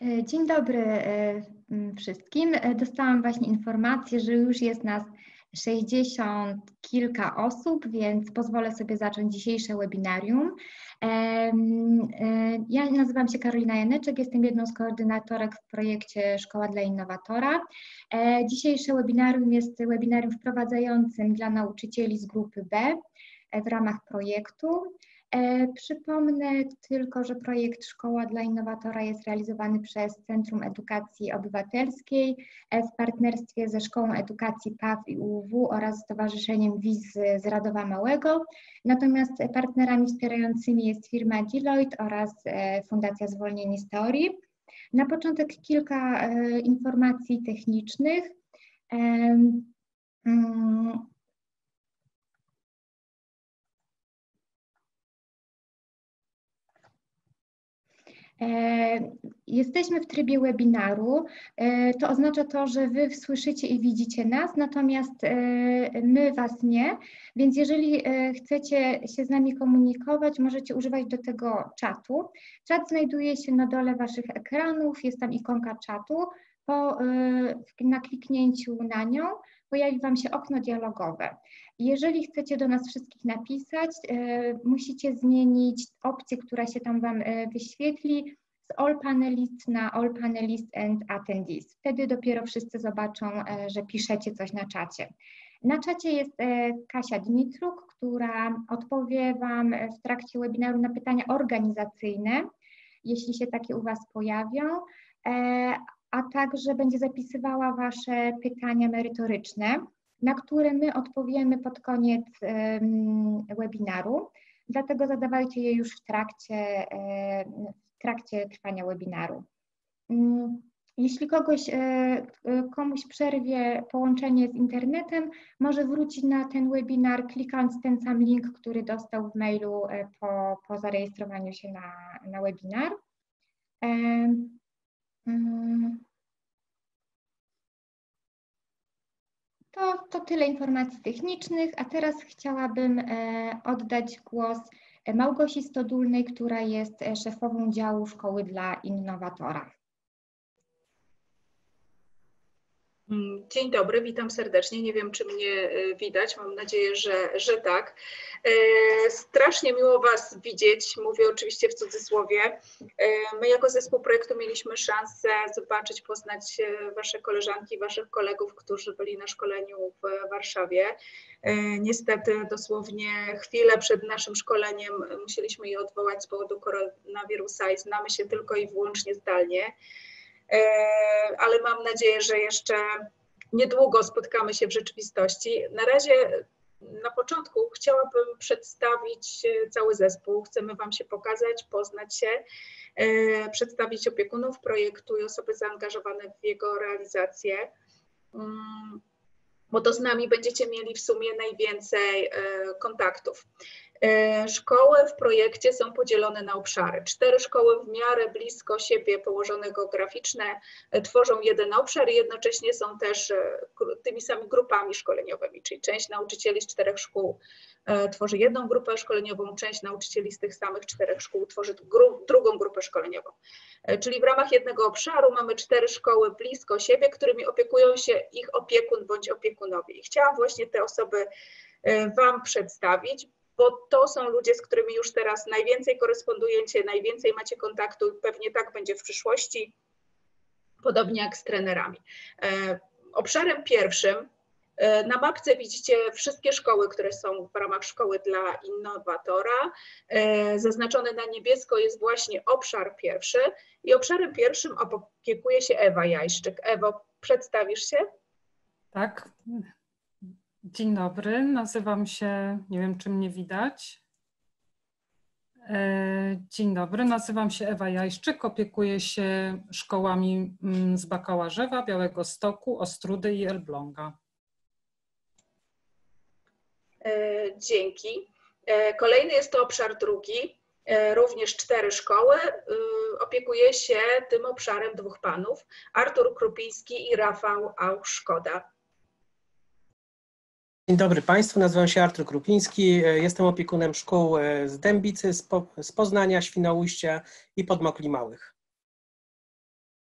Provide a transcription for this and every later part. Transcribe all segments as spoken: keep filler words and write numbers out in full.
Dzień dobry wszystkim. Dostałam właśnie informację, że już jest nas sześćdziesiąt kilka osób, więc pozwolę sobie zacząć dzisiejsze webinarium. Ja nazywam się Karolina Janeczek, jestem jedną z koordynatorek w projekcie Szkoła dla Innowatora. Dzisiejsze webinarium jest webinarium wprowadzającym dla nauczycieli z grupy B w ramach projektu. Przypomnę tylko, że projekt Szkoła dla Innowatora jest realizowany przez Centrum Edukacji Obywatelskiej w partnerstwie ze Szkołą Edukacji P A W i U W W oraz Stowarzyszeniem W I Z z Radowa Małego. Natomiast partnerami wspierającymi jest firma Deloitte oraz Fundacja Zwolnieni z Teorii. Na początek kilka informacji technicznych. Jesteśmy w trybie webinaru, to oznacza to, że Wy słyszycie i widzicie nas, natomiast my Was nie, więc jeżeli chcecie się z nami komunikować, możecie używać do tego czatu. Czat znajduje się na dole Waszych ekranów, jest tam ikonka czatu, po, na kliknięciu na nią pojawi Wam się okno dialogowe. Jeżeli chcecie do nas wszystkich napisać, musicie zmienić opcję, która się tam Wam wyświetli z All Panelists na All Panelists and Attendees. Wtedy dopiero wszyscy zobaczą, że piszecie coś na czacie. Na czacie jest Kasia Dmitruk, która odpowie Wam w trakcie webinaru na pytania organizacyjne, jeśli się takie u Was pojawią, a także będzie zapisywała Wasze pytania merytoryczne, na które my odpowiemy pod koniec um, webinaru. Dlatego zadawajcie je już w trakcie, w trakcie trwania webinaru. Jeśli kogoś, komuś przerwie połączenie z internetem, może wrócić na ten webinar, klikając ten sam link, który dostał w mailu po, po zarejestrowaniu się na, na webinar. To, to tyle informacji technicznych, a teraz chciałabym e, oddać głos Małgosi Stodulnej, która jest szefową działu Szkoły dla Innowatora. Dzień dobry, witam serdecznie. Nie wiem, czy mnie widać, mam nadzieję, że, że tak. Strasznie miło Was widzieć, mówię oczywiście w cudzysłowie. My jako zespół projektu mieliśmy szansę zobaczyć, poznać Wasze koleżanki, Waszych kolegów, którzy byli na szkoleniu w Warszawie. Niestety dosłownie chwilę przed naszym szkoleniem musieliśmy je odwołać z powodu koronawirusa i znamy się tylko i wyłącznie zdalnie. Ale mam nadzieję, że jeszcze niedługo spotkamy się w rzeczywistości. Na razie na początku chciałabym przedstawić cały zespół. Chcemy Wam się pokazać, poznać się, przedstawić opiekunów projektu i osoby zaangażowane w jego realizację, bo to z nami będziecie mieli w sumie najwięcej kontaktów. Szkoły w projekcie są podzielone na obszary. Cztery szkoły w miarę blisko siebie położone geograficzne tworzą jeden obszar i jednocześnie są też tymi samymi grupami szkoleniowymi, czyli część nauczycieli z czterech szkół tworzy jedną grupę szkoleniową, część nauczycieli z tych samych czterech szkół tworzy gru, drugą grupę szkoleniową. Czyli w ramach jednego obszaru mamy cztery szkoły blisko siebie, którymi opiekują się ich opiekun bądź opiekunowie. I chciałam właśnie te osoby Wam przedstawić, bo to są ludzie, z którymi już teraz najwięcej korespondujecie, najwięcej macie kontaktu i pewnie tak będzie w przyszłości, podobnie jak z trenerami. Obszarem pierwszym, na mapce widzicie wszystkie szkoły, które są w ramach Szkoły dla Innowatora. Zaznaczony na niebiesko jest właśnie obszar pierwszy i obszarem pierwszym opiekuje się Ewa Jajszczyk. Ewo, przedstawisz się? Tak. Dzień dobry, nazywam się, nie wiem czy mnie widać. Dzień dobry, nazywam się Ewa Jajszczyk, opiekuję się szkołami z Bakałarzewa, Białegostoku, Ostródy i Elbląga. Dzięki. Kolejny jest to obszar drugi, również cztery szkoły. Opiekuje się tym obszarem dwóch panów, Artur Krupiński i Rafał Auszkoda. Dzień dobry Państwu, nazywam się Artur Krupiński, jestem opiekunem szkół z Dębicy, z, po, z Poznania, Świnoujścia i Podmokli Małych.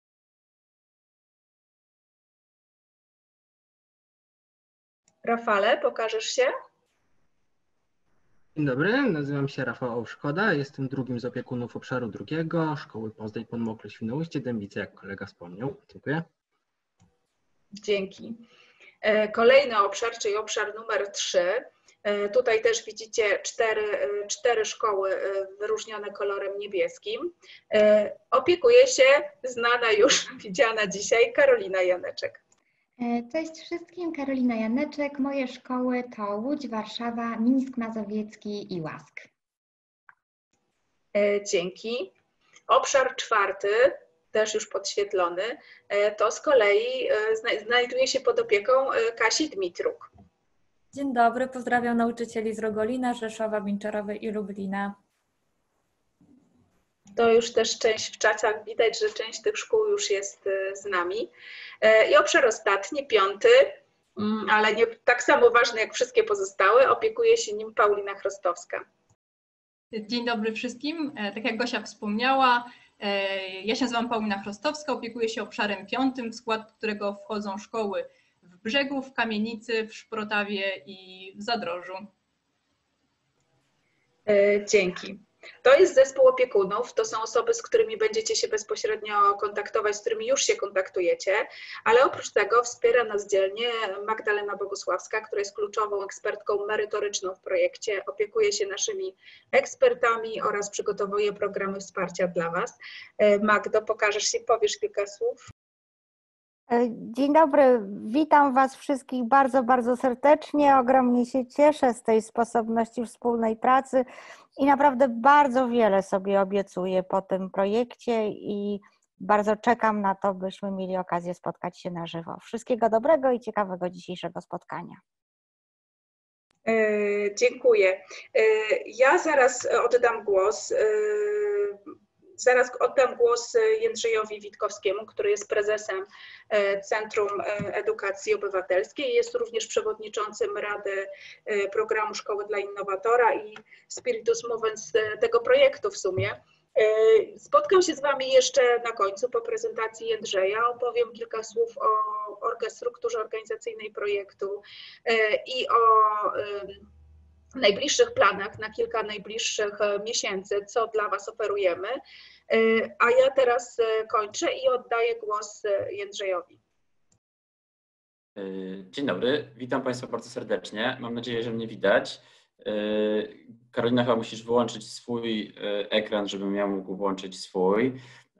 Rafale, pokażesz się? Dzień dobry, nazywam się Rafał Ołszkoda, jestem drugim z opiekunów obszaru drugiego Szkoły Poznań Podmokre Świnoujście Dębice, jak kolega wspomniał. Dziękuję. Dzięki. Kolejny obszar, czyli obszar numer trzy. Tutaj też widzicie cztery, cztery szkoły wyróżnione kolorem niebieskim. Opiekuje się znana już, widziana dzisiaj Karolina Janeczek. Cześć wszystkim, Karolina Janeczek. Moje szkoły to Łódź, Warszawa, Mińsk Mazowiecki i Łask. Dzięki. Obszar czwarty, też już podświetlony, to z kolei znajduje się pod opieką Kasi Dmitruk. Dzień dobry, pozdrawiam nauczycieli z Rogolina, Rzeszowa, Bińczarowej i Lublina. To już też część w czatach, widać, że część tych szkół już jest z nami. I obszar ostatni, piąty, ale nie tak samo ważny jak wszystkie pozostałe, opiekuje się nim Paulina Chrostowska. Dzień dobry wszystkim. Tak jak Gosia wspomniała, ja się nazywam Paulina Chrostowska, opiekuję się obszarem piątym, w skład którego wchodzą szkoły w Brzegu, w Kamienicy, w Szprotawie i w Zadrożu. Dzięki. To jest zespół opiekunów, to są osoby, z którymi będziecie się bezpośrednio kontaktować, z którymi już się kontaktujecie, ale oprócz tego wspiera nas dzielnie Magdalena Bogusławska, która jest kluczową ekspertką merytoryczną w projekcie, opiekuje się naszymi ekspertami oraz przygotowuje programy wsparcia dla Was. Magdo, pokażesz się, powiesz kilka słów? Dzień dobry, witam Was wszystkich bardzo, bardzo serdecznie. Ogromnie się cieszę z tej sposobności wspólnej pracy i naprawdę bardzo wiele sobie obiecuję po tym projekcie i bardzo czekam na to, byśmy mieli okazję spotkać się na żywo. Wszystkiego dobrego i ciekawego dzisiejszego spotkania. Dziękuję. Ja zaraz oddam głos. Zaraz oddam głos Jędrzejowi Witkowskiemu, który jest prezesem Centrum Edukacji Obywatelskiej. Jest również przewodniczącym Rady Programu Szkoły dla Innowatora i Spiritus Movens tego projektu w sumie. Spotkam się z Wami jeszcze na końcu po prezentacji Jędrzeja. Opowiem kilka słów o strukturze organizacyjnej projektu i o najbliższych planach, na kilka najbliższych miesięcy, co dla Was oferujemy. A ja teraz kończę i oddaję głos Jędrzejowi. Dzień dobry, witam Państwa bardzo serdecznie. Mam nadzieję, że mnie widać. Karolina, chyba musisz wyłączyć swój ekran, żebym ja mógł włączyć swój.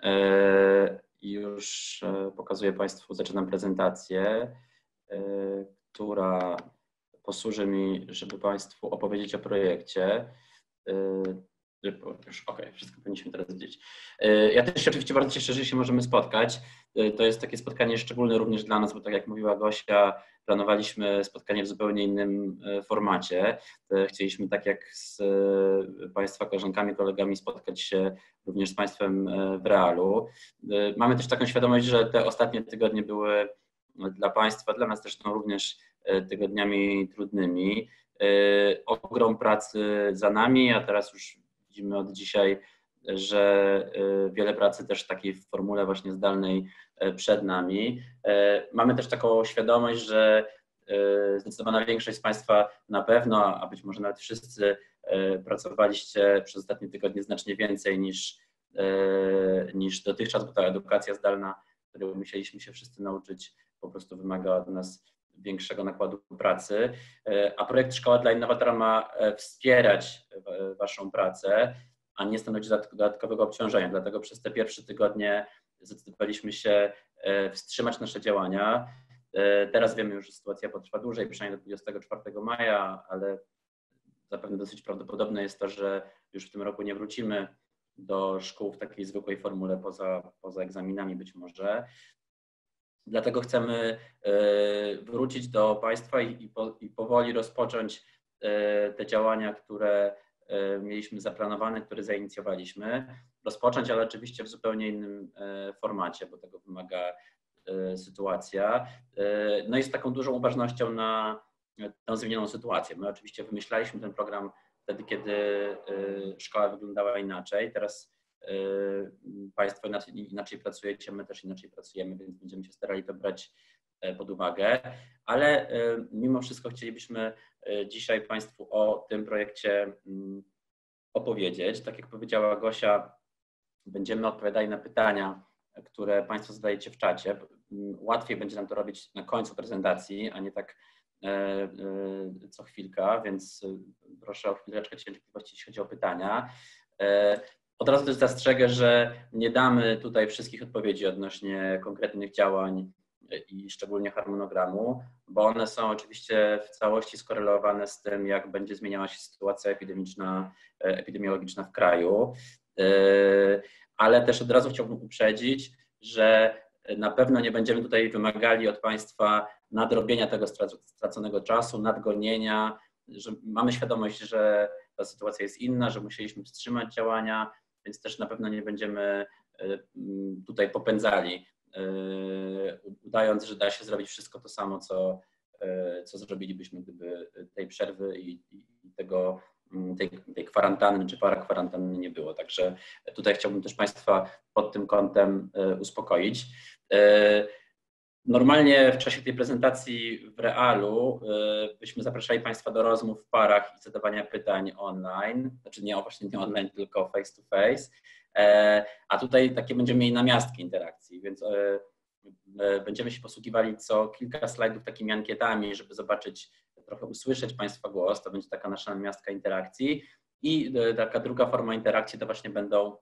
Już pokazuję Państwu, zaczynam prezentację, która posłuży mi, żeby Państwu opowiedzieć o projekcie. Już, okej, okay, wszystko powinniśmy teraz widzieć. Ja też się oczywiście bardzo cieszę, że się możemy spotkać. To jest takie spotkanie szczególne również dla nas, bo tak jak mówiła Gosia, planowaliśmy spotkanie w zupełnie innym formacie. Chcieliśmy tak jak z Państwa koleżankami, kolegami spotkać się również z Państwem w realu. Mamy też taką świadomość, że te ostatnie tygodnie były dla Państwa, dla nas zresztą również tygodniami trudnymi. Ogrom pracy za nami, a teraz już widzimy od dzisiaj, że wiele pracy też w takiej formule właśnie zdalnej przed nami. Mamy też taką świadomość, że zdecydowana większość z Państwa na pewno, a być może nawet wszyscy pracowaliście przez ostatnie tygodnie znacznie więcej niż, niż dotychczas, bo ta edukacja zdalna, której musieliśmy się wszyscy nauczyć, po prostu wymaga od nas większego nakładu pracy, a projekt Szkoła dla Innowatora ma wspierać Waszą pracę, a nie stanowić dodatkowego obciążenia. Dlatego przez te pierwsze tygodnie zdecydowaliśmy się wstrzymać nasze działania. Teraz wiemy już, że sytuacja potrwa dłużej, przynajmniej do dwudziestego czwartego maja, ale zapewne dosyć prawdopodobne jest to, że już w tym roku nie wrócimy do szkół w takiej zwykłej formule poza, poza egzaminami być może. Dlatego chcemy wrócić do Państwa i, po, i powoli rozpocząć te działania, które mieliśmy zaplanowane, które zainicjowaliśmy. Rozpocząć, ale oczywiście w zupełnie innym formacie, bo tego wymaga sytuacja. No i z taką dużą uważnością na tę zmienioną sytuację. My oczywiście wymyślaliśmy ten program wtedy, kiedy szkoła wyglądała inaczej. Teraz Państwo inaczej, inaczej pracujecie, my też inaczej pracujemy, więc będziemy się starali to brać pod uwagę, ale mimo wszystko chcielibyśmy dzisiaj Państwu o tym projekcie opowiedzieć. Tak jak powiedziała Gosia, będziemy odpowiadali na pytania, które Państwo zadajecie w czacie. Łatwiej będzie nam to robić na końcu prezentacji, a nie tak co chwilka, więc proszę o chwileczkę cierpliwości, jeśli chodzi o pytania. Od razu też zastrzegę, że nie damy tutaj wszystkich odpowiedzi odnośnie konkretnych działań i szczególnie harmonogramu, bo one są oczywiście w całości skorelowane z tym, jak będzie zmieniała się sytuacja epidemiczna, epidemiologiczna w kraju. Ale też od razu chciałbym uprzedzić, że na pewno nie będziemy tutaj wymagali od Państwa nadrobienia tego straconego czasu, nadgonienia, że mamy świadomość, że ta sytuacja jest inna, że musieliśmy wstrzymać działania, więc też na pewno nie będziemy tutaj popędzali, udając, że da się zrobić wszystko to samo, co, co zrobilibyśmy, gdyby tej przerwy i, i tego, tej, tej kwarantanny czy parakwarantanny nie było. Także tutaj chciałbym też Państwa pod tym kątem uspokoić. Normalnie w czasie tej prezentacji w realu byśmy zapraszali Państwa do rozmów w parach i zadawania pytań online, znaczy nie właśnie nie online, tylko face to face, a tutaj takie będziemy mieli namiastki interakcji, więc będziemy się posługiwali co kilka slajdów takimi ankietami, żeby zobaczyć, trochę usłyszeć Państwa głos, to będzie taka nasza namiastka interakcji i taka druga forma interakcji to właśnie będą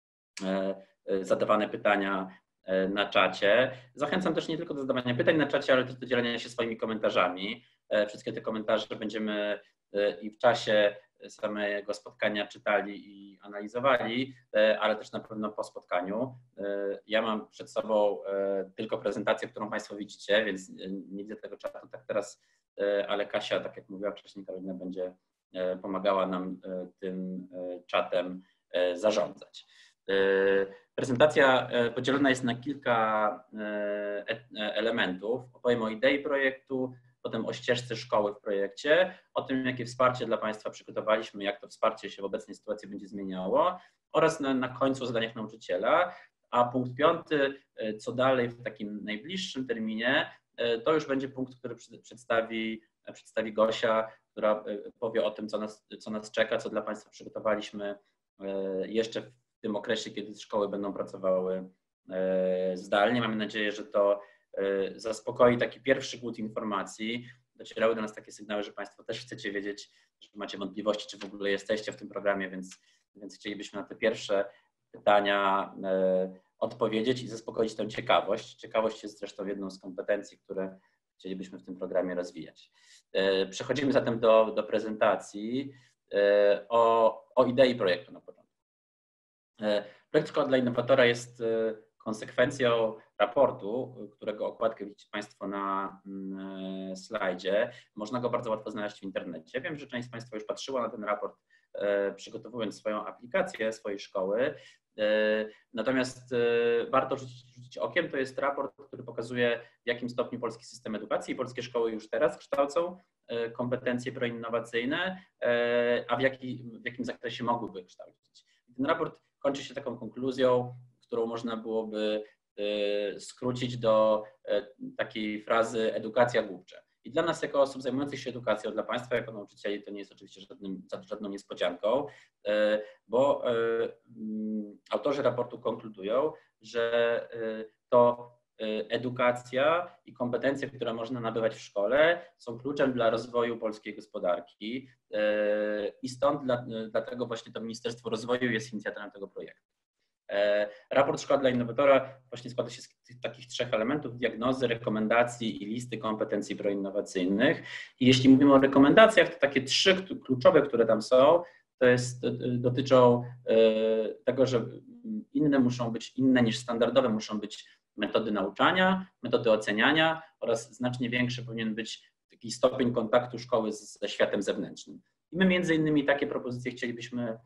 zadawane pytania na czacie. Zachęcam też nie tylko do zadawania pytań na czacie, ale też do dzielenia się swoimi komentarzami. Wszystkie te komentarze będziemy i w czasie samego spotkania czytali i analizowali, ale też na pewno po spotkaniu. Ja mam przed sobą tylko prezentację, którą Państwo widzicie, więc nie widzę tego czatu tak teraz, ale Kasia, tak jak mówiła wcześniej, Karolina będzie pomagała nam tym czatem zarządzać. Prezentacja podzielona jest na kilka elementów. Opowiem o idei projektu, potem o ścieżce szkoły w projekcie, o tym, jakie wsparcie dla Państwa przygotowaliśmy, jak to wsparcie się w obecnej sytuacji będzie zmieniało oraz na, na końcu o zadaniach nauczyciela. A punkt piąty, co dalej w takim najbliższym terminie, to już będzie punkt, który przedstawi, przedstawi Gosia, która powie o tym, co nas, co nas czeka, co dla Państwa przygotowaliśmy jeszcze w tym okresie, kiedy szkoły będą pracowały zdalnie. Mamy nadzieję, że to zaspokoi taki pierwszy głód informacji. Docierały do nas takie sygnały, że Państwo też chcecie wiedzieć, że macie wątpliwości, czy w ogóle jesteście w tym programie, więc, więc chcielibyśmy na te pierwsze pytania odpowiedzieć i zaspokoić tę ciekawość. Ciekawość jest zresztą jedną z kompetencji, które chcielibyśmy w tym programie rozwijać. Przechodzimy zatem do, do prezentacji o, o idei projektu na początku. Projekt Szkoła dla Innowatora jest konsekwencją raportu, którego okładkę widzicie Państwo na slajdzie. Można go bardzo łatwo znaleźć w internecie. Wiem, że część z Państwa już patrzyła na ten raport, przygotowując swoją aplikację swojej szkoły. Natomiast warto rzucić, rzucić okiem, to jest raport, który pokazuje, w jakim stopniu polski system edukacji i polskie szkoły już teraz kształcą kompetencje proinnowacyjne, a w, jaki, w jakim zakresie mogłyby kształcić. Ten raport kończy się taką konkluzją, którą można byłoby skrócić do takiej frazy edukacja głupcze. I dla nas jako osób zajmujących się edukacją, dla Państwa jako nauczycieli to nie jest oczywiście żadnym, żadną niespodzianką, bo autorzy raportu konkludują, że to edukacja i kompetencje, które można nabywać w szkole, są kluczem dla rozwoju polskiej gospodarki i stąd dla, dlatego właśnie to Ministerstwo Rozwoju jest inicjatorem tego projektu. Raport Szkoła dla Innowatora właśnie składa się z tych, takich trzech elementów: diagnozy, rekomendacji i listy kompetencji proinnowacyjnych. I jeśli mówimy o rekomendacjach, to takie trzy kluczowe, które tam są, to jest, dotyczą tego, że inne muszą być, inne niż standardowe muszą być metody nauczania, metody oceniania oraz znacznie większy powinien być taki stopień kontaktu szkoły z, ze światem zewnętrznym. I my między innymi takie propozycje chcielibyśmy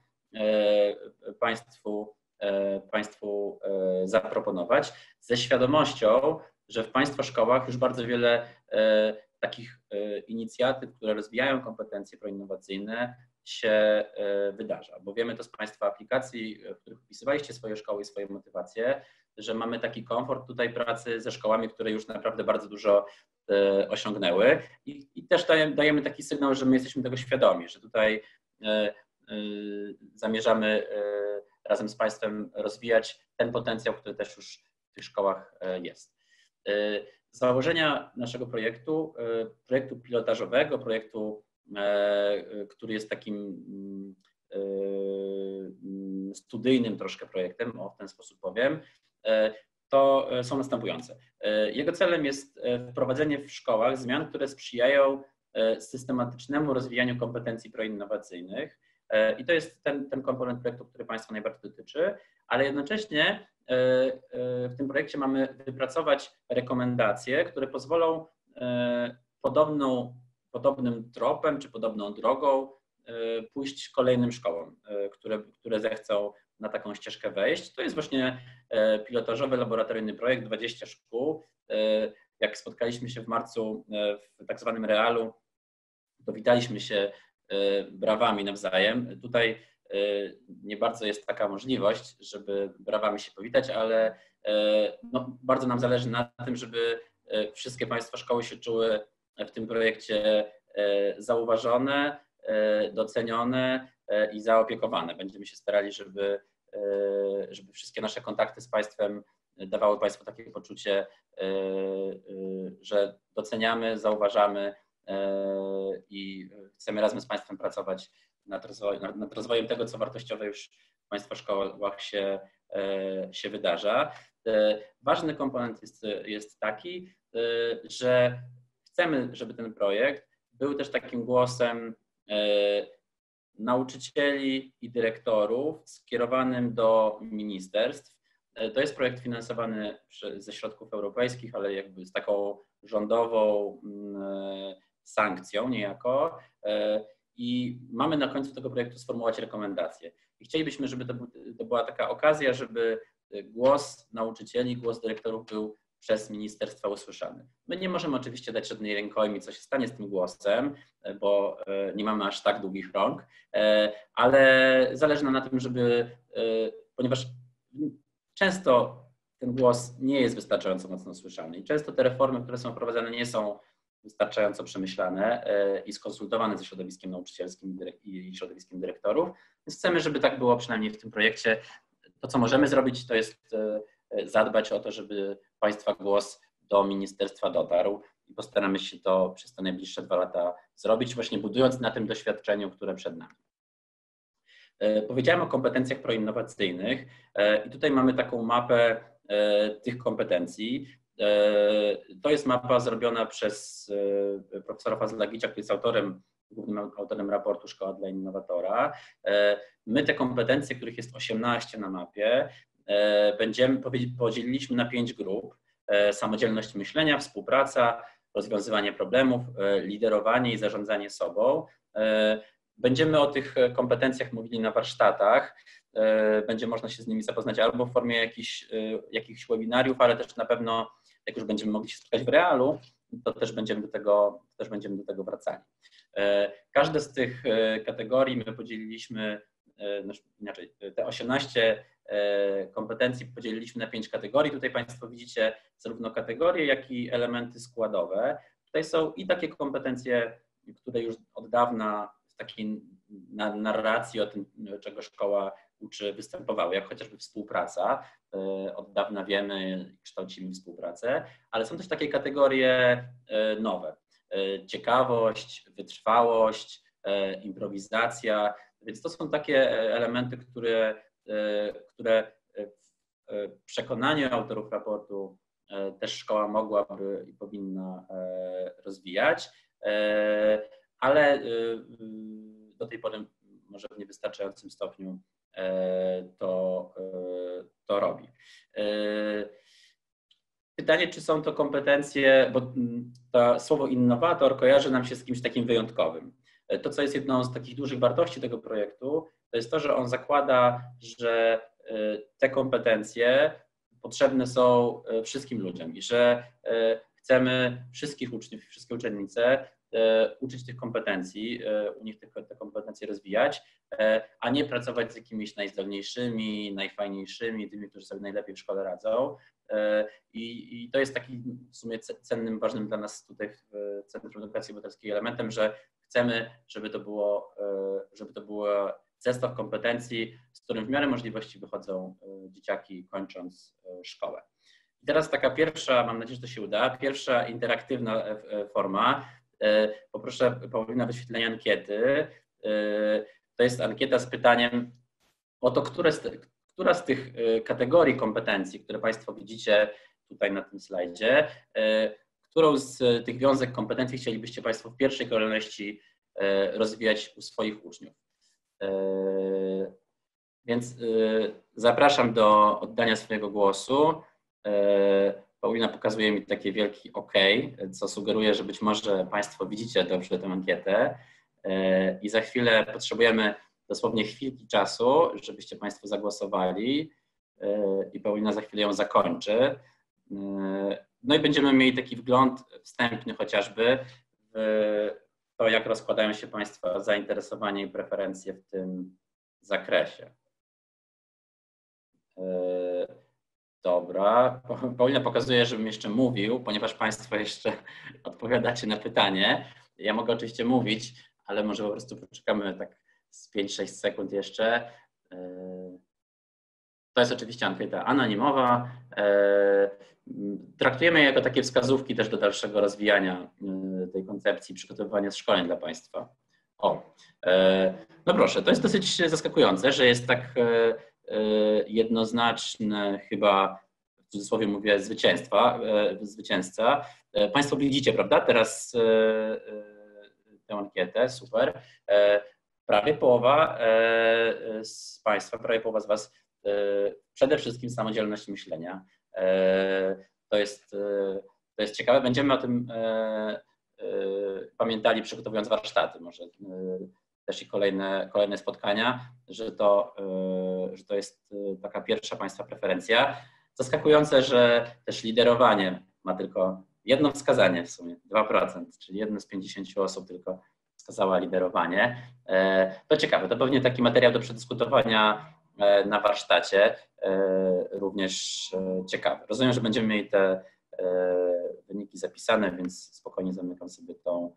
Państwu Państwu zaproponować, ze świadomością, że w Państwa szkołach już bardzo wiele takich inicjatyw, które rozwijają kompetencje proinnowacyjne, się wydarza. Bo wiemy to z Państwa aplikacji, w których opisywaliście swoje szkoły i swoje motywacje, że mamy taki komfort tutaj pracy ze szkołami, które już naprawdę bardzo dużo osiągnęły i, i też dajemy, dajemy taki sygnał, że my jesteśmy tego świadomi, że tutaj zamierzamy razem z Państwem rozwijać ten potencjał, który też już w tych szkołach jest. Z założenia naszego projektu, projektu pilotażowego, projektu, który jest takim studyjnym troszkę projektem, o w ten sposób powiem, to są następujące. Jego celem jest wprowadzenie w szkołach zmian, które sprzyjają systematycznemu rozwijaniu kompetencji proinnowacyjnych. I to jest ten, ten komponent projektu, który Państwa najbardziej dotyczy, ale jednocześnie w tym projekcie mamy wypracować rekomendacje, które pozwolą podobną, podobnym tropem czy podobną drogą pójść kolejnym szkołom, które, które zechcą na taką ścieżkę wejść. To jest właśnie pilotażowy, laboratoryjny projekt, dwadzieścia szkół. Jak spotkaliśmy się w marcu w tak zwanym realu, to witaliśmy się brawami nawzajem. Tutaj nie bardzo jest taka możliwość, żeby brawami się powitać, ale no, bardzo nam zależy na tym, żeby wszystkie Państwa szkoły się czuły w tym projekcie zauważone, docenione i zaopiekowane. Będziemy się starali, żeby, żeby wszystkie nasze kontakty z Państwem dawały Państwu takie poczucie, że doceniamy, zauważamy i chcemy razem z Państwem pracować nad rozwojem, nad rozwojem tego, co wartościowe już w Państwa szkołach się, się wydarza. Ważny komponent jest, jest taki, że chcemy, żeby ten projekt był też takim głosem nauczycieli i dyrektorów skierowanym do ministerstw. To jest projekt finansowany ze środków europejskich, ale jakby z taką rządową sankcją niejako. I mamy na końcu tego projektu sformułować rekomendacje. I chcielibyśmy, żeby to, to była taka okazja, żeby głos nauczycieli, głos dyrektorów był przez ministerstwa usłyszany. My nie możemy oczywiście dać żadnej rękojmi, co się stanie z tym głosem, bo nie mamy aż tak długich rąk, ale zależy nam na tym, żeby, ponieważ często ten głos nie jest wystarczająco mocno słyszany i często te reformy, które są wprowadzane, nie są wystarczająco przemyślane i skonsultowane ze środowiskiem nauczycielskim i środowiskiem dyrektorów. Więc chcemy, żeby tak było przynajmniej w tym projekcie. To, co możemy zrobić, to jest zadbać o to, żeby Państwa głos do ministerstwa dotarł i postaramy się to przez te najbliższe dwa lata zrobić, właśnie budując na tym doświadczeniu, które przed nami. Powiedziałem o kompetencjach proinnowacyjnych i tutaj mamy taką mapę tych kompetencji. To jest mapa zrobiona przez profesora Fazlagicia, który jest autorem, głównym autorem raportu Szkoła dla Innowatora. My te kompetencje, których jest osiemnaście na mapie, będziemy, podzieliliśmy na pięć grup. Samodzielność myślenia, współpraca, rozwiązywanie problemów, liderowanie i zarządzanie sobą. Będziemy o tych kompetencjach mówili na warsztatach. Będzie można się z nimi zapoznać albo w formie jakichś, jakichś webinariów, ale też na pewno, jak już będziemy mogli się spotkać w realu, to też będziemy do tego, też będziemy do tego wracali. Każde z tych kategorii my podzieliliśmy, inaczej, te osiemnaście kompetencji podzieliliśmy na pięć kategorii. Tutaj Państwo widzicie zarówno kategorie, jak i elementy składowe. Tutaj są i takie kompetencje, które już od dawna w takiej narracji o tym, czego szkoła uczy, występowały, jak chociażby współpraca. Od dawna wiemy i kształcimy współpracę, ale są też takie kategorie nowe. Ciekawość, wytrwałość, improwizacja, więc to są takie elementy, które, które w przekonaniu autorów raportu też szkoła mogłaby i powinna rozwijać, ale do tej pory może w niewystarczającym stopniu to, to robi. Pytanie, czy są to kompetencje, bo to słowo innowator kojarzy nam się z kimś takim wyjątkowym. To, co jest jedną z takich dużych wartości tego projektu, to jest to, że on zakłada, że te kompetencje potrzebne są wszystkim ludziom i że chcemy wszystkich uczniów, wszystkie uczennice uczyć tych kompetencji, u nich te, te kompetencje rozwijać, a nie pracować z jakimiś najzdolniejszymi, najfajniejszymi, tymi, którzy sobie najlepiej w szkole radzą. I, i to jest taki w sumie cennym, ważnym dla nas tutaj w Centrum Edukacji Obywatelskiej elementem, że chcemy, żeby to było, żeby to było zestaw kompetencji, z którym w miarę możliwości wychodzą dzieciaki, kończąc szkołę. I teraz taka pierwsza, mam nadzieję, że to się uda, pierwsza interaktywna forma. Poproszę Paulinę o wyświetlenie ankiety. To jest ankieta z pytaniem o to, które z, która z tych kategorii kompetencji, które Państwo widzicie tutaj na tym slajdzie, którą z tych wiązek kompetencji chcielibyście Państwo w pierwszej kolejności rozwijać u swoich uczniów. Więc zapraszam do oddania swojego głosu. Paulina pokazuje mi takie wielki OK, co sugeruje, że być może Państwo widzicie dobrze tę ankietę i za chwilę potrzebujemy dosłownie chwilki czasu, żebyście Państwo zagłosowali i Paulina za chwilę ją zakończy. No i będziemy mieli taki wgląd wstępny chociażby w to, jak rozkładają się Państwa zainteresowania i preferencje w tym zakresie. Dobra, Paulina pokazuje, żebym jeszcze mówił, ponieważ Państwo jeszcze odpowiadacie na pytanie. Ja mogę oczywiście mówić, ale może po prostu poczekamy tak z pięć sześć sekund jeszcze. To jest oczywiście ankieta anonimowa. Traktujemy je jako takie wskazówki też do dalszego rozwijania tej koncepcji, przygotowywania szkoleń dla Państwa. O, no proszę, to jest dosyć zaskakujące, że jest tak jednoznaczne chyba, w cudzysłowie mówię, zwycięstwa, zwycięzca. Państwo widzicie, prawda, teraz tę ankietę, super. Prawie połowa z Państwa, prawie połowa z Was przede wszystkim samodzielność myślenia. To jest, to jest ciekawe. Będziemy o tym pamiętali, przygotowując warsztaty, może też i kolejne, kolejne spotkania, że to, że to jest taka pierwsza Państwa preferencja. Zaskakujące, że też liderowanie ma tylko jedno wskazanie w sumie, dwa procent, czyli jedno z pięćdziesięciu osób tylko wskazała liderowanie. To ciekawe, to pewnie taki materiał do przedyskutowania na warsztacie, również ciekawy. Rozumiem, że będziemy mieli te wyniki zapisane, więc spokojnie zamykam sobie tą,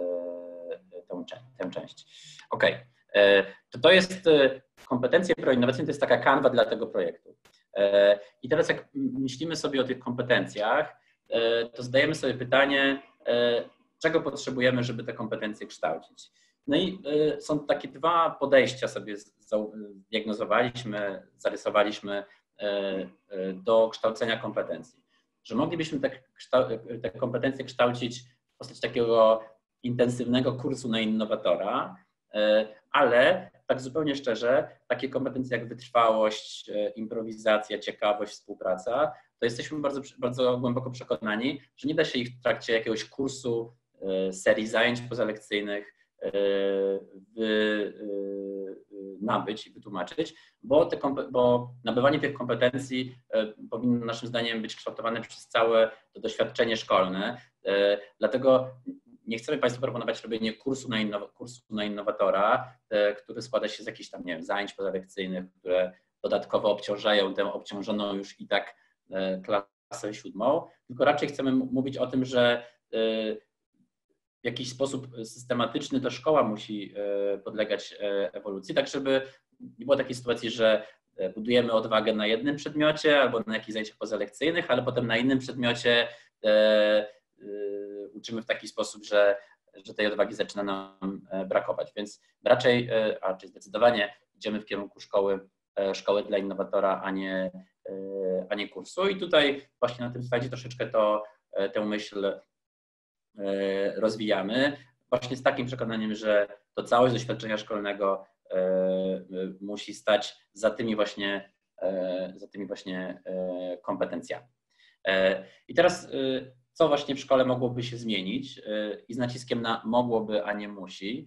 tą, tę część. OK, to, to jest kompetencje proinnowacyjne, to jest taka kanwa dla tego projektu. I teraz jak myślimy sobie o tych kompetencjach, to zadajemy sobie pytanie, czego potrzebujemy, żeby te kompetencje kształcić. No i są takie dwa podejścia sobie zdiagnozowaliśmy, zarysowaliśmy do kształcenia kompetencji. Że moglibyśmy te, te kompetencje kształcić w postaci takiego intensywnego kursu na innowatora, ale tak zupełnie szczerze, takie kompetencje jak wytrwałość, improwizacja, ciekawość, współpraca, to jesteśmy bardzo, bardzo głęboko przekonani, że nie da się ich w trakcie jakiegoś kursu, serii zajęć pozalekcyjnych wy, nabyć i wytłumaczyć, bo, te, bo nabywanie tych kompetencji powinno naszym zdaniem być kształtowane przez całe to doświadczenie szkolne. Dlatego nie chcemy Państwu proponować robienie kursu na, innow- kursu na innowatora, który składa się z jakichś tam, nie wiem, zajęć pozalekcyjnych, które dodatkowo obciążają tę obciążoną już i tak klasę siódmą, tylko raczej chcemy mówić o tym, że w jakiś sposób systematyczny to szkoła musi podlegać ewolucji, tak żeby nie było takiej sytuacji, że budujemy odwagę na jednym przedmiocie albo na jakichś zajęciach pozalekcyjnych, ale potem na innym przedmiocie uczymy w taki sposób, że, że tej odwagi zaczyna nam brakować. Więc raczej, a raczej zdecydowanie idziemy w kierunku szkoły, szkoły dla innowatora, a nie, a nie kursu. I tutaj właśnie na tym slajdzie troszeczkę to, tę myśl rozwijamy. Właśnie z takim przekonaniem, że to całość doświadczenia szkolnego musi stać za tymi właśnie, za tymi właśnie kompetencjami. I teraz co właśnie w szkole mogłoby się zmienić i z naciskiem na mogłoby, a nie musi,